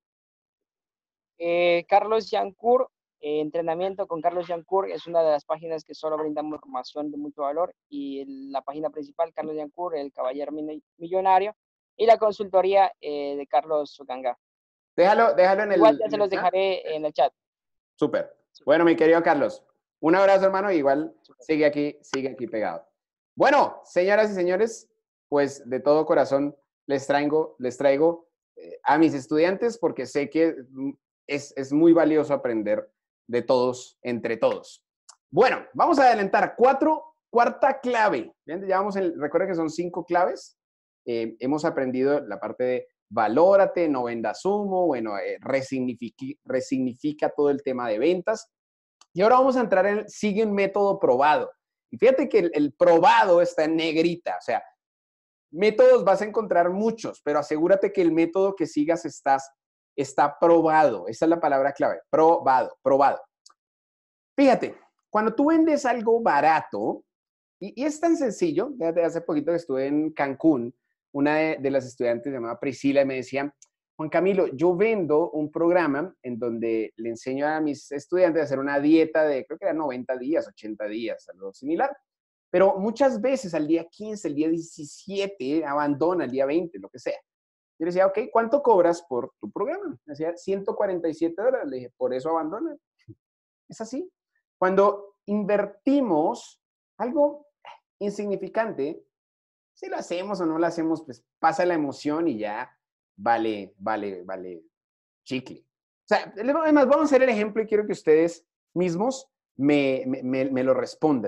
Carlos Yancourt, entrenamiento con Carlos Yancourt, es una de las páginas que solo brindamos información de mucho valor y la página principal, Carlos Yancourt, el caballero millonario, y la consultoría de Carlos Suganga. Déjalo en Igual ya en se el los chat. dejaré en el chat. Súper. Bueno, mi querido Carlos, un abrazo, hermano. Igual Super. sigue aquí pegado. Bueno, señoras y señores, pues de todo corazón les traigo a mis estudiantes porque sé que es muy valioso aprender de todos, entre todos. Bueno, vamos a adelantar cuarta clave. Bien, ya recuerda que son 5 claves. Hemos aprendido la parte de valórate, no vendas humo, bueno, resignifica todo el tema de ventas. Y ahora vamos a entrar sigue un método probado. Y fíjate que el probado está en negrita, o sea, métodos vas a encontrar muchos, pero asegúrate que el método que sigas está probado. Esa es la palabra clave, probado. Fíjate, cuando tú vendes algo barato, y es tan sencillo, hace poquito que estuve en Cancún, una de las estudiantes se llamaba Priscila y me decía, Juan Camilo, yo vendo un programa en donde le enseño a mis estudiantes a hacer una dieta de, creo que era 90 días, 80 días, algo similar. Pero muchas veces al día 15, el día 17, abandona, el día 20, lo que sea. Yo le decía, ok, ¿cuánto cobras por tu programa? Me decía, $147. Le dije, por eso abandona. Es así. Cuando invertimos algo insignificante, si lo hacemos o no lo hacemos, pues pasa la emoción y ya vale chicle. O sea, además vamos a hacer el ejemplo y quiero que ustedes mismos me lo respondan.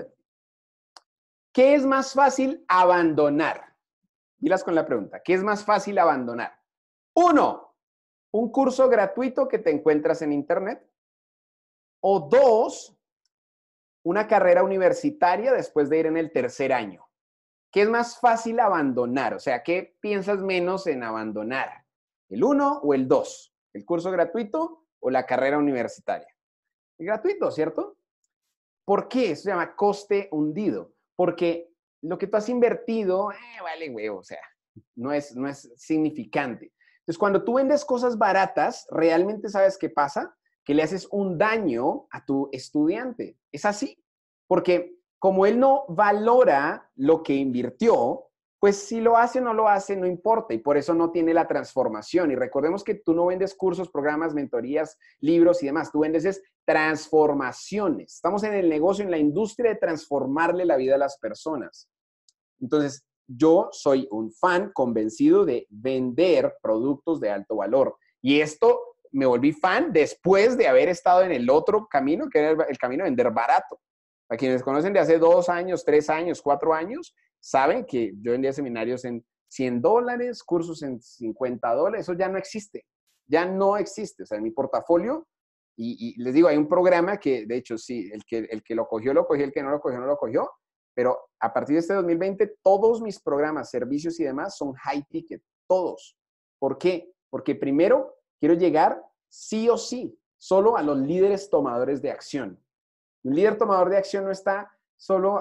¿Qué es más fácil abandonar? Dilas con la pregunta. ¿Qué es más fácil abandonar? 1, un curso gratuito que te encuentras en internet. O 2, una carrera universitaria después de ir en el tercer año. ¿Qué es más fácil abandonar? O sea, ¿qué piensas menos en abandonar? ¿El 1 o el 2? ¿El curso gratuito o la carrera universitaria? El gratuito, ¿cierto? ¿Por qué? Eso se llama coste hundido. Porque lo que tú has invertido, vale, güey, o sea, no es significante. Entonces, cuando tú vendes cosas baratas, realmente sabes qué pasa, que le haces un daño a tu estudiante. Es así. Porque como él no valora lo que invirtió, pues si lo hace o no lo hace, no importa. Y por eso no tiene la transformación. Y recordemos que tú no vendes cursos, programas, mentorías, libros y demás. Tú vendes transformaciones. Estamos en el negocio, en la industria de transformarle la vida a las personas. Entonces, yo soy un fan convencido de vender productos de alto valor. Y esto me volví fan después de haber estado en el otro camino, que era el camino de vender barato. A quienes conocen de hace 2 años, 3 años, 4 años, saben que yo vendía seminarios en $100, cursos en $50. Eso ya no existe. Ya no existe. O sea, en mi portafolio, y les digo, hay un programa que, de hecho, sí, el que lo cogió, el que no lo cogió, no lo cogió. Pero a partir de este 2020, todos mis programas, servicios y demás son high ticket. Todos. ¿Por qué? Porque primero quiero llegar sí o sí solo a los líderes tomadores de acción. Un líder tomador de acción no está solo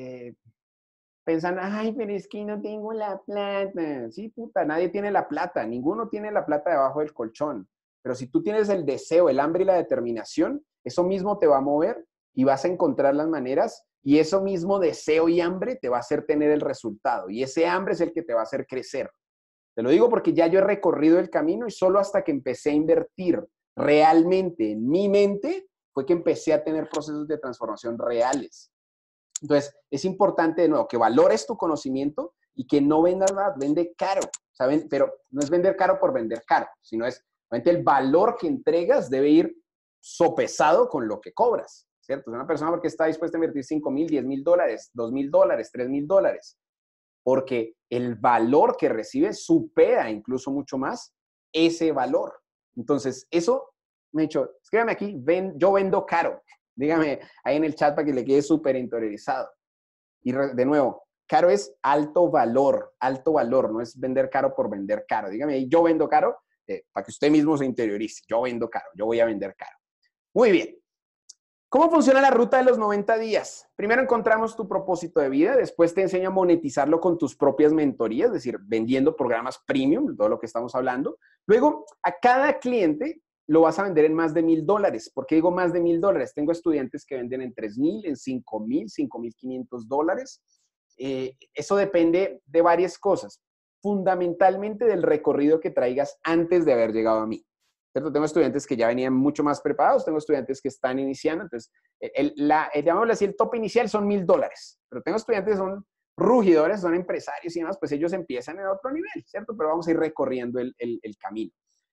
pensando, ay, pero es que no tengo la plata. Sí, puta, nadie tiene la plata. Ninguno tiene la plata debajo del colchón. Pero si tú tienes el deseo, el hambre y la determinación, eso mismo te va a mover y vas a encontrar las maneras y eso mismo deseo y hambre te va a hacer tener el resultado. Y ese hambre es el que te va a hacer crecer. Te lo digo porque ya yo he recorrido el camino y solo hasta que empecé a invertir realmente en mi mente fue que empecé a tener procesos de transformación reales. Entonces, es importante, de nuevo, que valores tu conocimiento y que no vendas nada, vende caro, ¿saben? Pero no es vender caro por vender caro, sino es, el valor que entregas debe ir sopesado con lo que cobras, ¿cierto? Es una persona porque está dispuesta a invertir $5,000, $10,000, $2,000, $3,000, porque el valor que recibe supera incluso mucho más ese valor. Entonces, eso, me he dicho, escríbame aquí, yo vendo caro. Dígame ahí en el chat para que le quede súper interiorizado. Y de nuevo, caro es alto valor, no es vender caro por vender caro. Dígame ahí, yo vendo caro, para que usted mismo se interiorice. Yo vendo caro, yo voy a vender caro. Muy bien. ¿Cómo funciona la ruta de los 90 días? Primero encontramos tu propósito de vida, después te enseño a monetizarlo con tus propias mentorías, es decir, vendiendo programas premium, todo lo que estamos hablando. Luego, a cada cliente lo vas a vender en más de $1,000. ¿Por qué digo más de $1,000? Tengo estudiantes que venden en $3,000, en $5,000, $5,500. Eso depende de varias cosas, fundamentalmente del recorrido que traigas antes de haber llegado a mí. ¿Cierto? Tengo estudiantes que ya venían mucho más preparados, tengo estudiantes que están iniciando, entonces, llamémosle así, el tope inicial son $1,000, pero tengo estudiantes que son rugidores, son empresarios y demás, pues ellos empiezan en otro nivel, ¿cierto? Pero vamos a ir recorriendo el camino.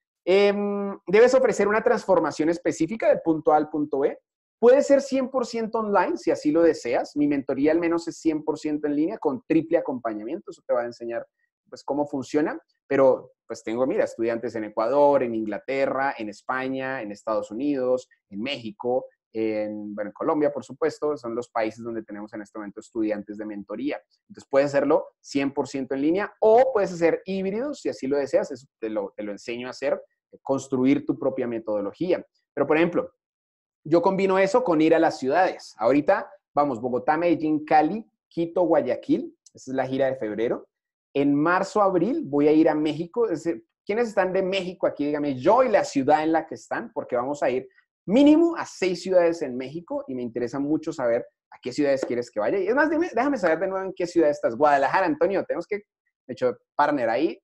Debes ofrecer una transformación específica de punto A al punto B. Puede ser 100% online, si así lo deseas. Mi mentoría al menos es 100% en línea, con triple acompañamiento, eso te va a enseñar pues cómo funciona, pero pues tengo, mira, estudiantes en Ecuador, en Inglaterra, en España, en Estados Unidos, en México, en Colombia, por supuesto, son los países donde tenemos en este momento estudiantes de mentoría. Entonces, puedes hacerlo 100% en línea o puedes hacer híbridos, si así lo deseas, eso te lo enseño a hacer, construir tu propia metodología. Pero, por ejemplo, yo combino eso con ir a las ciudades. Ahorita, vamos, Bogotá, Medellín, Cali, Quito, Guayaquil, esa es la gira de febrero. En marzo, abril, voy a ir a México. Es decir, ¿quiénes están de México aquí? Dígame yo y la ciudad en la que están, porque vamos a ir mínimo a 6 ciudades en México y me interesa mucho saber a qué ciudades quieres que vaya. Y es más, déjame saber de nuevo en qué ciudad estás. Guadalajara, Antonio, tenemos que, de hecho, partner ahí.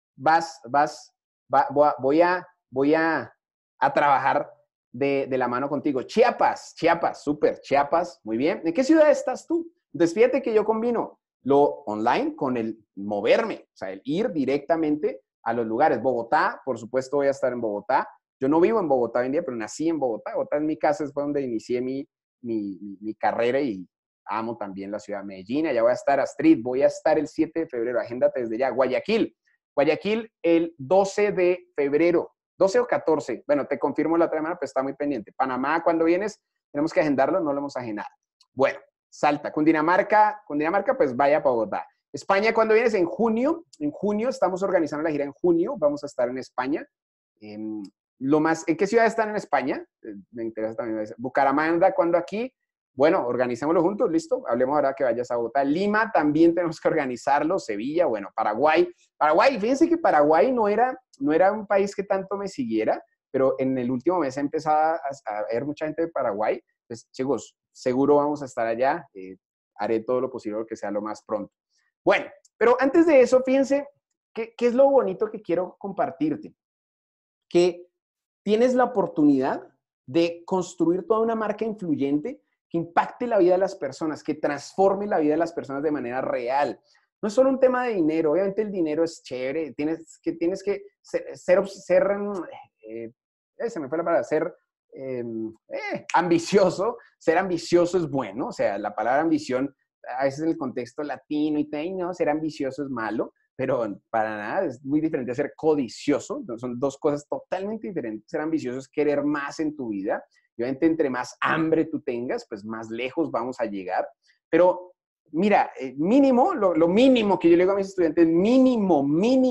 Voy a trabajar de la mano contigo. Chiapas, súper, Chiapas, muy bien. ¿En qué ciudad estás tú? Entonces, fíjate que yo combino lo online con el moverme, o sea, el ir directamente a los lugares. Bogotá, por supuesto, voy a estar en Bogotá. Yo no vivo en Bogotá hoy en día, pero nací en Bogotá. Bogotá en mi casa es donde inicié mi carrera y amo también la ciudad de Medellín. Allá voy a estar, Astrid, voy a estar el 7 de febrero, agéndate desde ya. Guayaquil el 12 de febrero, 12 o 14. Bueno, te confirmo la otra semana, pero está muy pendiente. Panamá, cuando vienes, tenemos que agendarlo, no lo hemos agendado. Bueno, Salta. Cundinamarca, pues vaya para Bogotá. España, ¿cuándo vienes? En junio. En junio estamos organizando la gira en junio. Vamos a estar en España. ¿En qué ciudad están en España? Me interesa también. Bucaramanga, ¿cuándo aquí? Bueno, organizémoslo juntos, ¿listo? Hablemos ahora que vayas a Bogotá. Lima también tenemos que organizarlo. Sevilla, bueno, Paraguay. Paraguay, fíjense que Paraguay no era un país que tanto me siguiera, pero en el último mes he empezado a ver mucha gente de Paraguay. Pues, chicos, seguro vamos a estar allá. Haré todo lo posible que sea lo más pronto. Bueno, pero antes de eso, fíjense, ¿qué es lo bonito que quiero compartirte? Que tienes la oportunidad de construir toda una marca influyente que impacte la vida de las personas, que transforme la vida de las personas de manera real. No es solo un tema de dinero, obviamente el dinero es chévere, tienes que se me fue la palabra, ambicioso. Ser ambicioso es bueno, o sea, la palabra ambición a veces en el contexto latino y no, ser ambicioso es malo, pero para nada, es muy diferente a ser codicioso. Son dos cosas totalmente diferentes. Ser ambicioso es querer más en tu vida. Y obviamente, entre más hambre tú tengas, pues más lejos vamos a llegar. Pero mira, mínimo, lo mínimo que yo le digo a mis estudiantes, mínimo,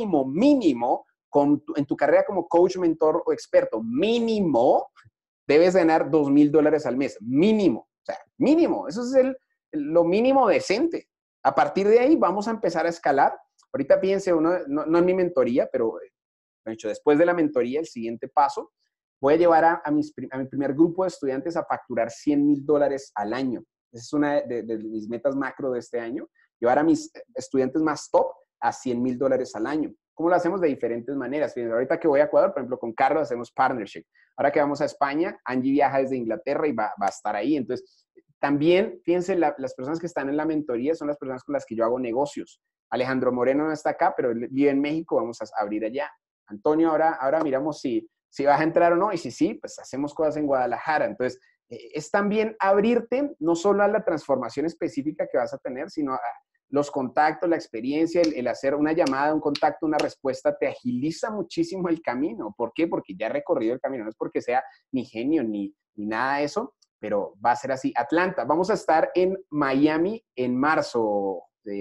en tu carrera como coach, mentor o experto, mínimo, debes ganar $2,000 al mes. Mínimo. O sea, mínimo. Eso es lo mínimo decente. A partir de ahí vamos a empezar a escalar. Ahorita piense no en mi mentoría, pero de hecho, después de la mentoría, el siguiente paso, voy a llevar a mi primer grupo de estudiantes a facturar $100,000 al año. Esa es una de mis metas macro de este año, llevar a mis estudiantes más top a $100,000 al año. ¿Cómo lo hacemos? De diferentes maneras. Fíjense, ahorita que voy a Ecuador, por ejemplo, con Carlos hacemos partnership. Ahora que vamos a España, Angie viaja desde Inglaterra y va a estar ahí. Entonces, también, fíjense, las personas que están en la mentoría son las personas con las que yo hago negocios. Alejandro Moreno no está acá, pero él vive en México, vamos a abrir allá. Antonio, ahora miramos si vas a entrar o no, y si sí, pues hacemos cosas en Guadalajara. Entonces, es también abrirte no solo a la transformación específica que vas a tener, sino a los contactos, la experiencia, el hacer una llamada, un contacto, una respuesta, te agiliza muchísimo el camino. ¿Por qué? Porque ya he recorrido el camino, no es porque sea ni genio ni nada de eso, pero va a ser así. Atlanta, vamos a estar en Miami en marzo,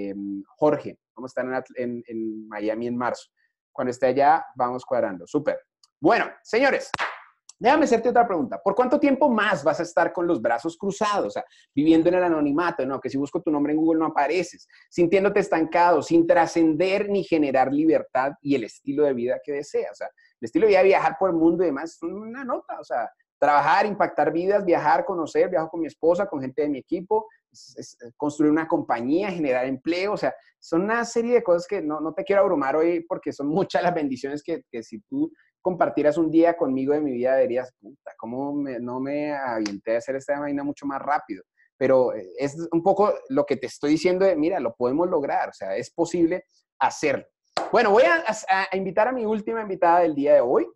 Jorge, vamos a estar en Miami en marzo. Cuando esté allá, vamos cuadrando. Súper. Bueno, señores, déjame hacerte otra pregunta. ¿Por cuánto tiempo más vas a estar con los brazos cruzados? O sea, viviendo en el anonimato, ¿no? Que si busco tu nombre en Google no apareces, sintiéndote estancado, sin trascender ni generar libertad y el estilo de vida que deseas. O sea, el estilo de vida de viajar por el mundo y demás es una nota. O sea, trabajar, impactar vidas, viajar, conocer, viajo con mi esposa, con gente de mi equipo, es construir una compañía, generar empleo. O sea, son una serie de cosas que no te quiero abrumar hoy porque son muchas las bendiciones que si tú compartieras un día conmigo de mi vida, dirías, puta, ¿cómo no me avienté a hacer esta vaina mucho más rápido? Pero es un poco lo que te estoy diciendo de, mira, lo podemos lograr, o sea, es posible hacerlo. Bueno, voy a invitar a mi última invitada del día de hoy,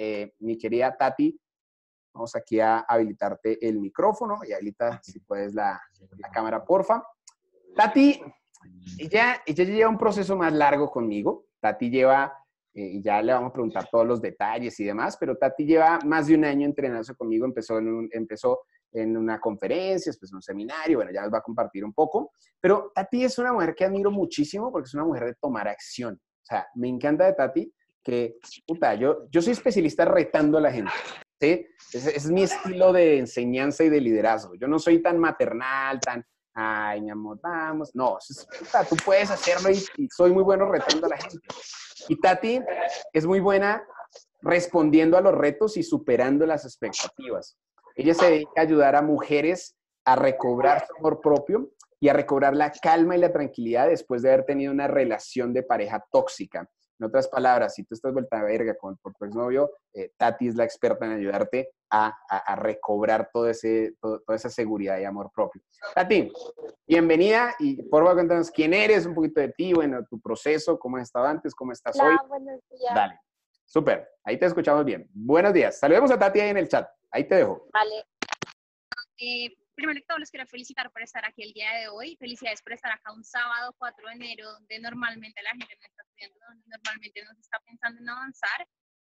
mi querida Tati. Vamos aquí a habilitarte el micrófono y habilita, si puedes, la cámara, porfa. Tati, ella lleva un proceso más largo conmigo. Tati lleva... y ya le vamos a preguntar todos los detalles y demás, pero Tati lleva más de un año entrenándose conmigo, empezó en una conferencia, después en un seminario, bueno, ya nos va a compartir un poco, pero Tati es una mujer que admiro muchísimo porque es una mujer de tomar acción. O sea, me encanta de Tati que, puta, yo soy especialista retando a la gente, ¿sí? Ese es mi estilo de enseñanza y de liderazgo. Yo no soy tan maternal, ay, mi amor, vamos. No, puta, tú puedes hacerlo y soy muy bueno retando a la gente. Y Tati es muy buena respondiendo a los retos y superando las expectativas. Ella se dedica a ayudar a mujeres a recobrar su amor propio y a recobrar la calma y la tranquilidad después de haber tenido una relación de pareja tóxica. En otras palabras, si tú estás vuelta a verga por tu exnovio, Tati es la experta en ayudarte a recobrar toda esa seguridad y amor propio. Tati, bienvenida y por favor cuéntanos quién eres, un poquito de ti, bueno, tu proceso, cómo has estado antes, cómo estás hoy. Hola, buenos días. Dale, súper, ahí te escuchamos bien. Buenos días, saludemos a Tati ahí en el chat, ahí te dejo. Vale. Primero que todo, les quiero felicitar por estar aquí el día de hoy. Felicidades por estar acá un sábado 4 de enero, donde normalmente la gente no está estudiando, donde normalmente no se está pensando en avanzar.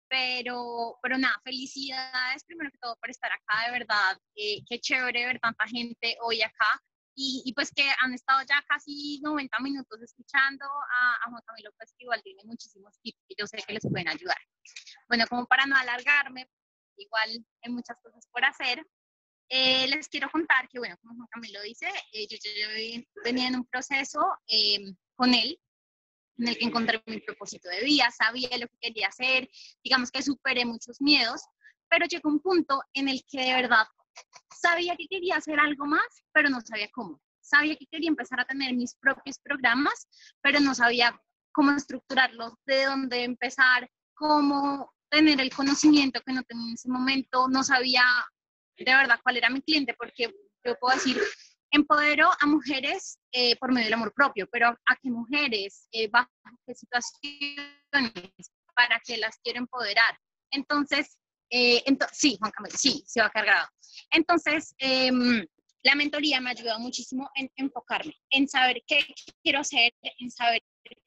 pero nada, felicidades primero que todo por estar acá, de verdad, qué chévere ver tanta gente hoy acá. Y pues que han estado ya casi 90 minutos escuchando a Juan Camilo, pues que igual tiene muchísimos tips que yo sé que les pueden ayudar. Bueno, como para no alargarme, igual hay muchas cosas por hacer. Les quiero contar que, bueno, como Juan Camilo dice, yo venía en un proceso con él, en el que encontré mi propósito de vida, sabía lo que quería hacer, digamos que superé muchos miedos, pero llegó un punto en el que de verdad sabía que quería hacer algo más, pero no sabía cómo. Sabía que quería empezar a tener mis propios programas, pero no sabía cómo estructurarlos, de dónde empezar, cómo tener el conocimiento que no tenía en ese momento, no sabía de verdad cuál era mi cliente, porque yo puedo decir, empodero a mujeres por medio del amor propio, pero ¿a qué mujeres? ¿Bajo qué situaciones? ¿Para qué las quiero empoderar? Entonces, sí, Juan Camilo, sí, se va a cargar. Entonces, la mentoría me ha ayudado muchísimo en enfocarme, en saber qué quiero hacer, en saber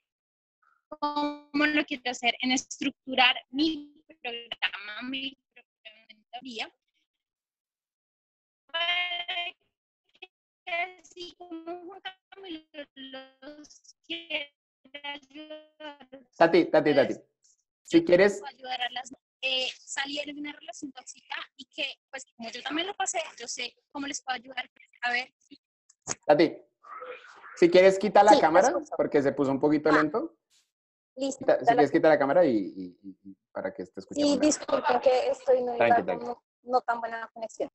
cómo lo quiero hacer, en estructurar mi programa, mi propia mentoría, así como Juan Camilo los quiere ayudar a Tati, ustedes, yo si también quieres, puedo ayudar a las salir de una relación tóxica y que, pues, como yo también lo pasé, yo sé cómo les puedo ayudar. A ver. Tati, si quieres quita la Sí, te cámara, escucho. porque se puso un poquito Ah, lento. listo. Si quieres quita la cámara y para que te escuchemos Sí, mejor. disculpen que estoy en un lugar Tranqui. con no tan buena conexión.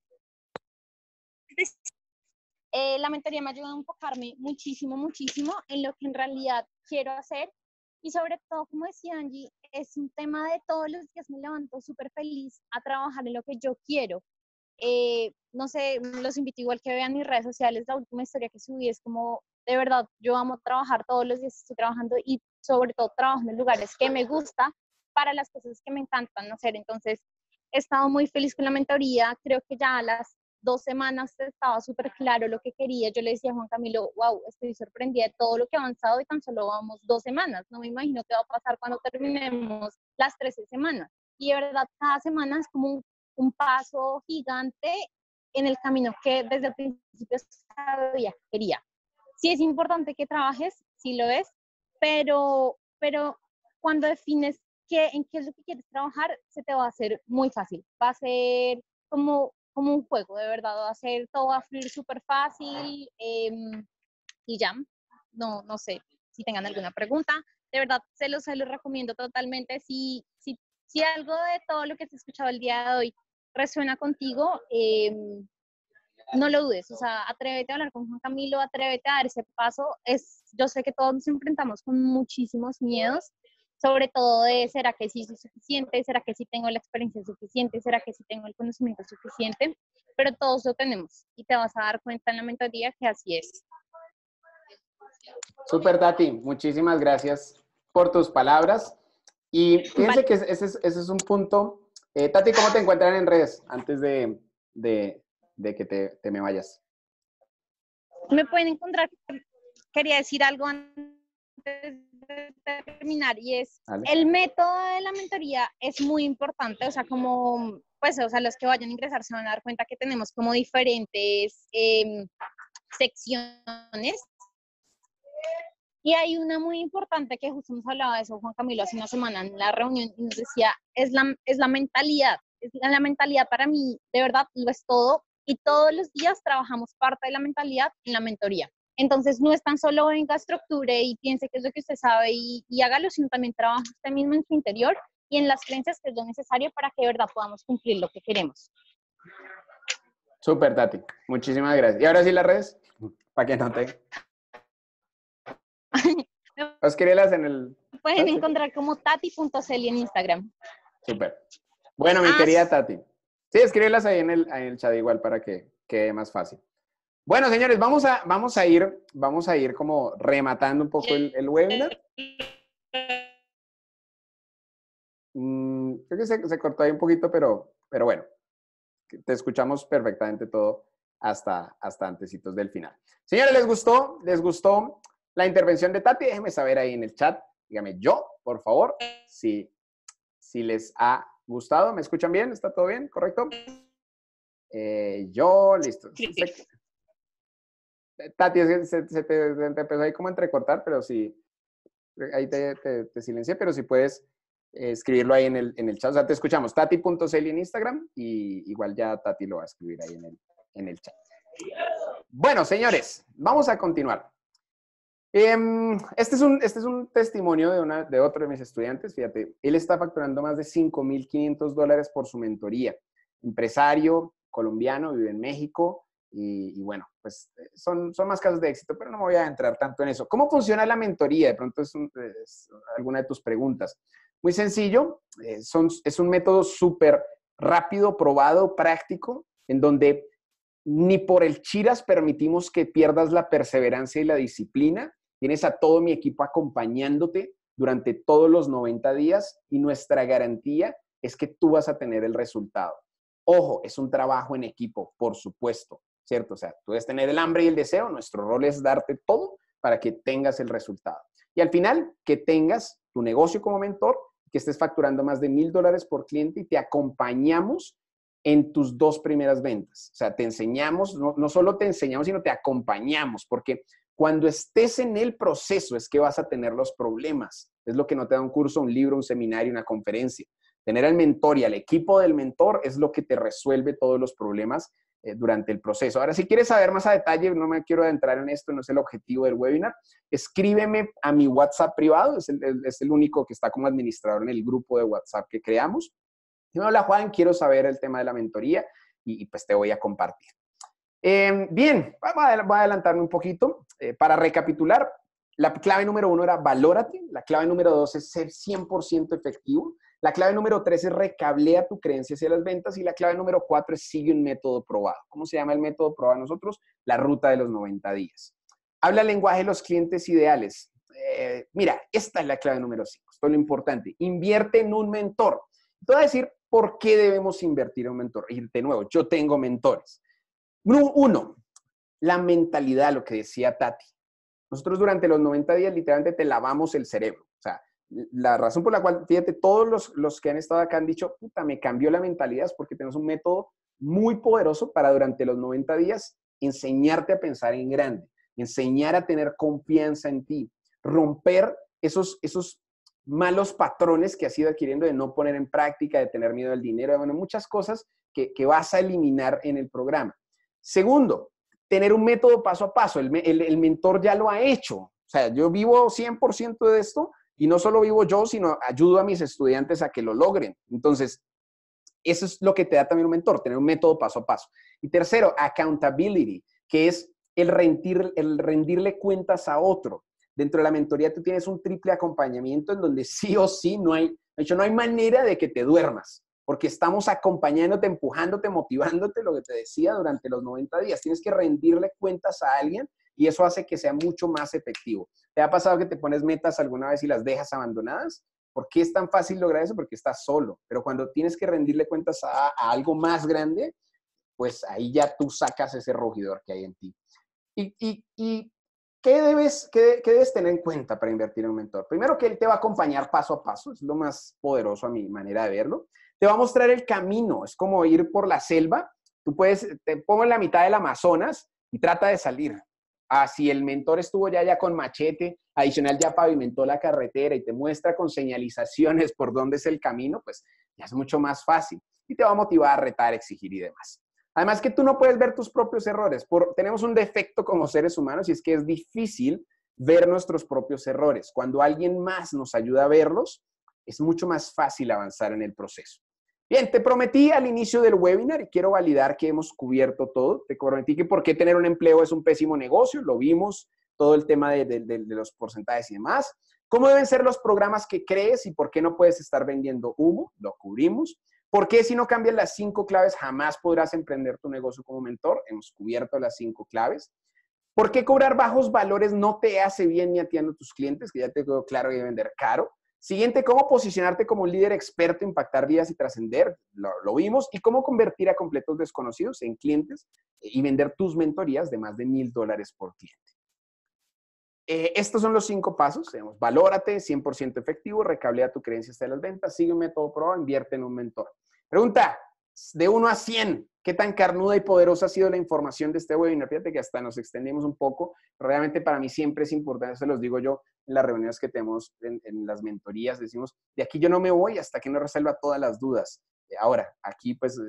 La mentoría me ayuda a enfocarme muchísimo, muchísimo en lo que en realidad quiero hacer. Y sobre todo, como decía Angie, es un tema de todos los días me levanto súper feliz a trabajar en lo que yo quiero. No sé, los invito igual que vean mis redes sociales, la última historia que subí es como, de verdad, yo amo trabajar todos los días, estoy trabajando y sobre todo trabajo en lugares que me gusta para las cosas que me encantan hacer. Entonces, he estado muy feliz con la mentoría, creo que ya a las 2 semanas estaba súper claro lo que quería. Yo le decía a Juan Camilo, wow, estoy sorprendida de todo lo que ha avanzado y tan solo vamos 2 semanas. No me imagino qué va a pasar cuando terminemos las 13 semanas. Y de verdad, cada semana es como un paso gigante en el camino que desde el principio sabía que quería. Sí es importante que trabajes, sí lo es, pero cuando defines en qué es lo que quieres trabajar, se te va a hacer muy fácil. Va a ser como un juego, de verdad, va a ser, todo va a fluir súper fácil y ya, no sé si tengan alguna pregunta. De verdad, se los recomiendo totalmente. Si algo de todo lo que se ha escuchado el día de hoy resuena contigo, no lo dudes, o sea, atrévete a hablar con Juan Camilo, atrévete a dar ese paso. Yo sé que todos nos enfrentamos con muchísimos miedos, sobre todo de, ¿será que sí soy suficiente? ¿Será que sí tengo la experiencia suficiente? ¿Será que sí tengo el conocimiento suficiente? Pero todos lo tenemos y te vas a dar cuenta en la mentoría que así es. Súper, Tati, muchísimas gracias por tus palabras. Y fíjense Vale. que ese es un punto. Tati, ¿cómo te encuentran en redes antes de que te me vayas? Me pueden encontrar, quería decir algo antes de terminar, y es, ¿Vale? el método de la mentoría es muy importante, o sea, como, pues, o sea, los que vayan a ingresar se van a dar cuenta que tenemos como diferentes secciones. Y hay una muy importante que justo nos hablaba de eso Juan Camilo hace una semana en la reunión y nos decía, es la mentalidad. La mentalidad para mí, de verdad, lo es todo. Y todos los días trabajamos parte de la mentalidad en la mentoría. Entonces, no es tan solo venga, estructure y piense qué es lo que usted sabe y hágalo, sino también trabaja usted mismo en su interior y en las creencias que es lo necesario para que de verdad podamos cumplir lo que queremos. Súper, Tati. Muchísimas gracias. Y ahora sí las redes, para que no te... Escríbelas en el Pueden chat. encontrar como tati.celi en Instagram. Súper. Bueno, mi querida Tati. Sí, escríbelas ahí en el chat igual para que quede más fácil. Bueno, señores, vamos a ir como rematando un poco el webinar. Creo que se cortó ahí un poquito, pero bueno, te escuchamos perfectamente todo hasta antecitos del final. Señores, ¿les gustó? ¿Les gustó la intervención de Tati? Déjenme saber ahí en el chat. Dígame yo, por favor, si si les ha gustado. ¿Me escuchan bien? ¿Está todo bien? ¿Correcto? Yo, listo. Tati, es que se te empezó ahí como a entrecortar, pero sí, ahí te silencié, pero si puedes escribirlo ahí en el chat. O sea, te escuchamos, tati.celi en Instagram, y igual ya Tati lo va a escribir ahí en el chat. Bueno, señores, vamos a continuar. Este es un testimonio de otro de mis estudiantes. Fíjate, él está facturando más de $5,500 por su mentoría. Empresario colombiano, vive en México y bueno, pues son más casos de éxito, pero no me voy a entrar tanto en eso. ¿Cómo funciona la mentoría? De pronto es alguna de tus preguntas. Muy sencillo, es un método súper rápido, probado, práctico, en donde ni por el chiras permitimos que pierdas la perseverancia y la disciplina. Tienes a todo mi equipo acompañándote durante todos los 90 días y nuestra garantía es que tú vas a tener el resultado. Ojo, es un trabajo en equipo, por supuesto, ¿cierto? O sea, tú debes tener el hambre y el deseo. Nuestro rol es darte todo para que tengas el resultado. Y al final, que tengas tu negocio como mentor, que estés facturando más de $1,000 por cliente y te acompañamos en tus 2 primeras ventas. O sea, te enseñamos, no solo te enseñamos, sino te acompañamos, porque cuando estés en el proceso es que vas a tener los problemas. Es lo que no te da un curso, un libro, un seminario, una conferencia. Tener al mentor y al equipo del mentor es lo que te resuelve todos los problemas durante el proceso. Ahora, si quieres saber más a detalle, no me quiero adentrar en esto, no es el objetivo del webinar, escríbeme a mi WhatsApp privado, es el único que está como administrador en el grupo de WhatsApp que creamos. Hola Juan, quiero saber el tema de la mentoría y pues te voy a compartir. Bien, voy a adelantarme un poquito. Para recapitular, la clave número 1 era valórate, la clave número 2 es ser 100% efectivo, la clave número 3 es recablea tu creencia hacia las ventas y la clave número 4 es sigue un método probado. ¿Cómo se llama el método probado nosotros? La ruta de los 90 días. Habla el lenguaje de los clientes ideales. Mira, esta es la clave número 5, esto es lo importante. Invierte en un mentor. Te voy a decir por qué debemos invertir en un mentor. Y de nuevo, yo tengo mentores. Uno, la mentalidad, lo que decía Tati. Nosotros durante los 90 días literalmente te lavamos el cerebro. O sea, la razón por la cual, fíjate, todos los que han estado acá han dicho, puta, me cambió la mentalidad, es porque tenemos un método muy poderoso para durante los 90 días enseñarte a pensar en grande, enseñar a tener confianza en ti, romper esos malos patrones que has ido adquiriendo de no poner en práctica, de tener miedo al dinero, bueno, muchas cosas que vas a eliminar en el programa. Segundo, tener un método paso a paso. El mentor ya lo ha hecho. O sea, yo vivo 100% de esto y no solo vivo yo, sino ayudo a mis estudiantes a que lo logren. Entonces, eso es lo que te da también un mentor, tener un método paso a paso. Y tercero, accountability, que es el rendirle cuentas a otro. Dentro de la mentoría tú tienes un triple acompañamiento en donde sí o sí no hay manera de que te duermas, porque estamos acompañándote, empujándote, motivándote, lo que te decía, durante los 90 días. Tienes que rendirle cuentas a alguien y eso hace que sea mucho más efectivo. ¿Te ha pasado que te pones metas alguna vez y las dejas abandonadas? ¿Por qué es tan fácil lograr eso? Porque estás solo. Pero cuando tienes que rendirle cuentas a algo más grande, pues ahí ya tú sacas ese rugidor que hay en ti. ¿Y qué debes tener en cuenta para invertir en un mentor? Primero, que él te va a acompañar paso a paso. Es lo más poderoso a mi manera de verlo. Te va a mostrar el camino. Es como ir por la selva. Te pongo en la mitad del Amazonas y trata de salir. Si el mentor estuvo ya con machete, adicional ya pavimentó la carretera y te muestra con señalizaciones por dónde es el camino, pues ya es mucho más fácil. Y te va a motivar a retar, exigir y demás. Además que tú no puedes ver tus propios errores. Tenemos un defecto como seres humanos y es que es difícil ver nuestros propios errores. Cuando alguien más nos ayuda a verlos, es mucho más fácil avanzar en el proceso. Bien, te prometí al inicio del webinar y quiero validar que hemos cubierto todo. Te prometí que por qué tener un empleo es un pésimo negocio. Lo vimos, todo el tema de los porcentajes y demás. ¿Cómo deben ser los programas que crees y por qué no puedes estar vendiendo humo? Lo cubrimos. ¿Por qué si no cambias las 5 claves jamás podrás emprender tu negocio como mentor? Hemos cubierto las 5 claves. ¿Por qué cobrar bajos valores no te hace bien ni a ti ni a tus clientes? Que ya te quedó claro que vender caro. Siguiente, cómo posicionarte como un líder experto, impactar vidas y trascender. Lo vimos. Y cómo convertir a completos desconocidos en clientes y vender tus mentorías de más de $1,000 por cliente. estos son los 5 pasos. Digamos, valórate, 100% efectivo, recablea tu creencia hasta las ventas, sigue un método probado, invierte en un mentor. Pregunta, de 1 a 100, ¿qué tan carnuda y poderosa ha sido la información de este webinar? Fíjate que hasta nos extendimos un poco. Realmente para mí siempre es importante, se los digo yo en las reuniones que tenemos en las mentorías, decimos, de aquí yo no me voy hasta que no resuelva todas las dudas. Ahora, aquí pues,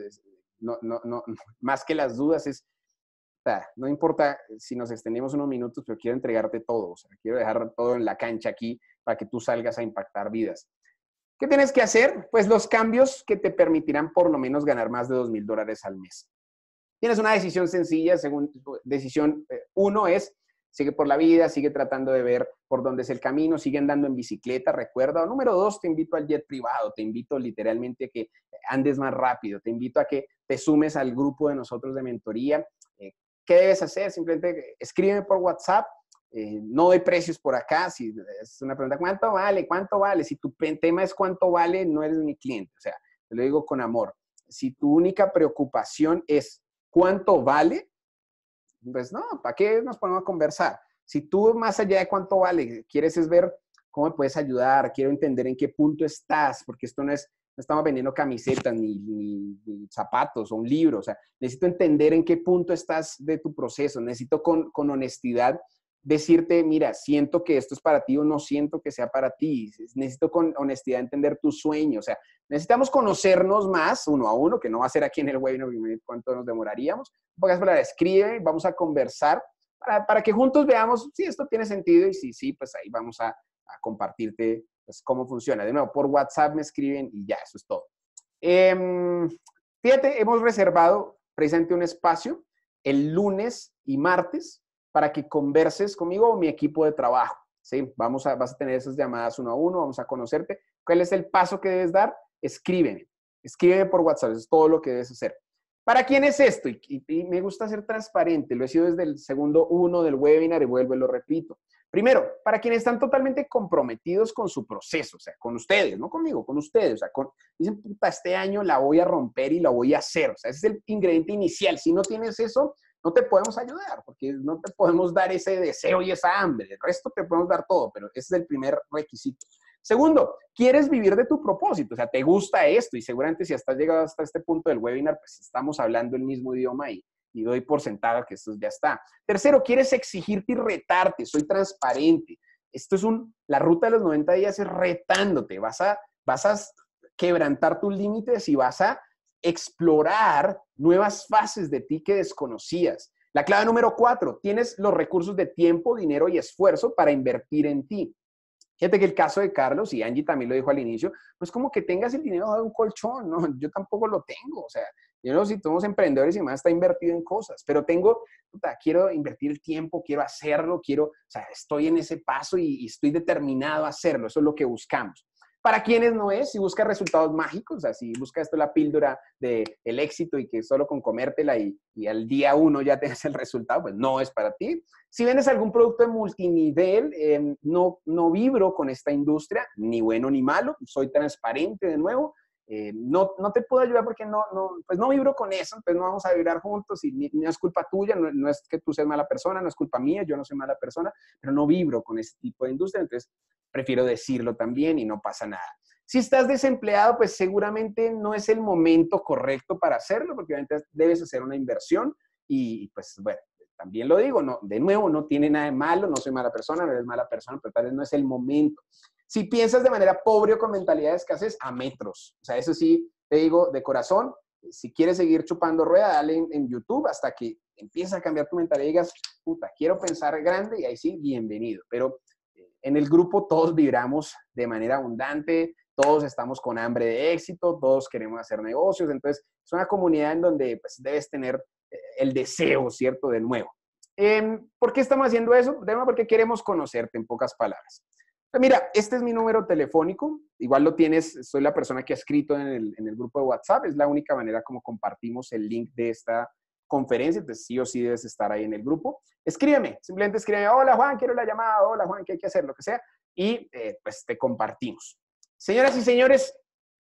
más que las dudas es, o sea, no importa si nos extendimos unos minutos, pero quiero entregarte todo, o sea, quiero dejar todo en la cancha aquí para que tú salgas a impactar vidas. ¿Qué tienes que hacer? Pues los cambios que te permitirán por lo menos ganar más de $2,000 al mes. Tienes una decisión sencilla, decisión 1 es, sigue por la vida, sigue tratando de ver por dónde es el camino, sigue andando en bicicleta, recuerda. Número 2, te invito al jet privado, te invito literalmente a que andes más rápido, te invito a que te sumes al grupo de nosotros de mentoría. ¿Qué debes hacer? Simplemente escríbeme por WhatsApp. No doy precios por acá. Si es una pregunta, ¿cuánto vale? ¿Cuánto vale? Si tu tema es cuánto vale, no eres mi cliente. O sea, te lo digo con amor. Si tu única preocupación es cuánto vale, pues no, ¿para qué nos ponemos a conversar? Si tú más allá de cuánto vale, quieres es ver cómo me puedes ayudar, quiero entender en qué punto estás, porque esto no estamos vendiendo camisetas ni zapatos o un libro. O sea, necesito entender en qué punto estás de tu proceso. Necesito con honestidad decirte, mira, siento que esto es para ti o no siento que sea para ti. Necesito con honestidad entender tu sueño. O sea, necesitamos conocernos más uno a uno, que no va a ser aquí en el webinar, cuánto nos demoraríamos. En pocas palabras, escribe, vamos a conversar para que juntos veamos si esto tiene sentido y si sí, pues ahí vamos a compartirte pues, cómo funciona. De nuevo, por WhatsApp me escriben y ya, eso es todo. Fíjate, hemos reservado precisamente un espacio el lunes y martes para que converses conmigo o mi equipo de trabajo. ¿Sí? Vas a tener esas llamadas uno a uno, vamos a conocerte. ¿Cuál es el paso que debes dar? Escríbeme por WhatsApp, eso es todo lo que debes hacer. ¿Para quién es esto? Y me gusta ser transparente, lo he sido desde el segundo 1 del webinar y vuelvo y lo repito. Primero, para quienes están totalmente comprometidos con su proceso, o sea, con ustedes, no conmigo, con ustedes, o sea, dicen, puta, este año la voy a romper y la voy a hacer, o sea, ese es el ingrediente inicial. Si no tienes eso, no te podemos ayudar, porque no te podemos dar ese deseo y esa hambre, el resto te podemos dar todo, pero ese es el primer requisito. Segundo, quieres vivir de tu propósito, o sea, te gusta esto y seguramente si has llegado hasta este punto del webinar, pues estamos hablando el mismo idioma y doy por sentado que esto ya está. Tercero, quieres exigirte y retarte, soy transparente. Esto es la ruta de los 90 días es retándote, vas a quebrantar tus límites y vas a explorar nuevas fases de ti que desconocías. La clave número 4, tienes los recursos de tiempo, dinero y esfuerzo para invertir en ti. Fíjate que el caso de Carlos, y Angie también lo dijo al inicio, pues como que tengas el dinero de un colchón, ¿no? Yo tampoco lo tengo, o sea, yo no sé si somos emprendedores y más está invertido en cosas, pero quiero invertir el tiempo, quiero hacerlo, o sea, estoy en ese paso y estoy determinado a hacerlo, eso es lo que buscamos. Para quienes no es, si buscas resultados mágicos, o sea, si buscas esto la píldora del éxito y que solo con comértela y al día 1 ya tengas el resultado, pues no es para ti. Si vendes algún producto de multinivel, no vibro con esta industria, ni bueno ni malo, soy transparente de nuevo. No te puedo ayudar porque pues no vibro con eso, entonces no vamos a vibrar juntos y no es culpa tuya, no es que tú seas mala persona, no es culpa mía, yo no soy mala persona, pero no vibro con ese tipo de industria, entonces prefiero decirlo también y no pasa nada. Si estás desempleado, pues seguramente no es el momento correcto para hacerlo, porque obviamente debes hacer una inversión y pues bueno, también lo digo, de nuevo, no tiene nada de malo, no soy mala persona, no eres mala persona, pero tal vez no es el momento. Si piensas de manera pobre o con mentalidad de escasez, a metros. O sea, eso sí, te digo de corazón, si quieres seguir chupando rueda, dale en YouTube hasta que empieces a cambiar tu mentalidad y digas, puta, quiero pensar grande y ahí sí, bienvenido. Pero en el grupo todos vibramos de manera abundante, todos estamos con hambre de éxito, todos queremos hacer negocios, entonces es una comunidad en donde pues, debes tener el deseo, ¿cierto? De nuevo. ¿Por qué estamos haciendo eso? Porque queremos conocerte, en pocas palabras. Mira, este es mi número telefónico, igual lo tienes, soy la persona que ha escrito en el grupo de WhatsApp, es la única manera como compartimos el link de esta conferencia, entonces sí o sí debes estar ahí en el grupo. Escríbeme, simplemente escríbeme, hola Juan, quiero la llamada, hola Juan, ¿qué hay que hacer? Lo que sea, y pues te compartimos. Señoras y señores,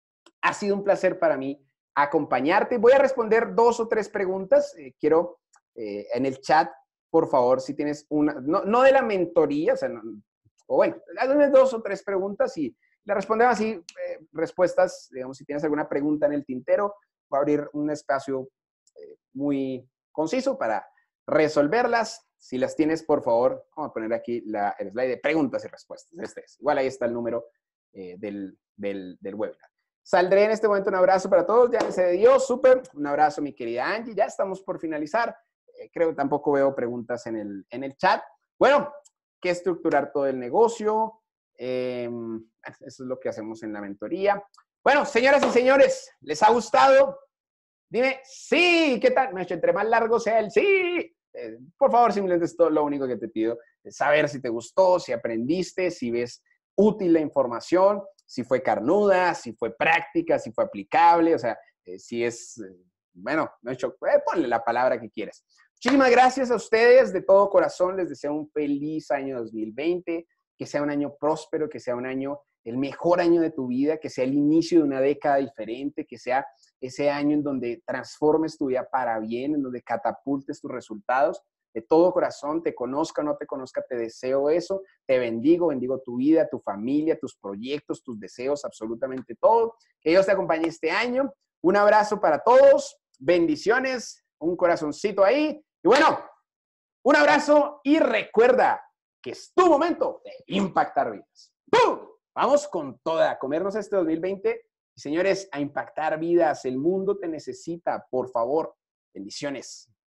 ha sido un placer para mí acompañarte. Voy a responder 2 o 3 preguntas. Quiero en el chat por favor, si tienes una, no de la mentoría, o sea, o bueno, hazme 2 o 3 preguntas y le respondemos así, respuestas, digamos, si tienes alguna pregunta en el tintero, voy a abrir un espacio muy conciso para resolverlas. Si las tienes, por favor, vamos a poner aquí el slide de preguntas y respuestas. Este es. Igual ahí está el número del webinar. Saldré en este momento. Un abrazo para todos. Ya se dio, súper. Un abrazo, mi querida Angie. Ya estamos por finalizar. Creo que tampoco veo preguntas en el chat. Bueno, ¿qué estructurar todo el negocio? Eso es lo que hacemos en la mentoría. Bueno, señoras y señores, ¿les ha gustado? Dime, sí, ¿qué tal? Entre más largo sea el sí. Por favor, simplemente es todo lo único que te pido. Saber si te gustó, si aprendiste, si ves útil la información, si fue carnuda, si fue práctica, si fue aplicable, o sea, si es, bueno, ponle la palabra que quieras. Muchísimas gracias a ustedes, de todo corazón les deseo un feliz año 2020, que sea un año próspero, que sea un año, el mejor año de tu vida, que sea el inicio de una década diferente, que sea ese año en donde transformes tu vida para bien, en donde catapultes tus resultados. De todo corazón, te conozca o no te conozca, te deseo eso, te bendigo tu vida, tu familia, tus proyectos, tus deseos, absolutamente todo. Que Dios te acompañe este año. Un abrazo para todos, bendiciones, un corazoncito ahí. Y bueno, un abrazo y recuerda que es tu momento de impactar vidas. ¡Pum! Vamos con toda, a comernos este 2020. Y señores, a impactar vidas. El mundo te necesita, por favor. Bendiciones.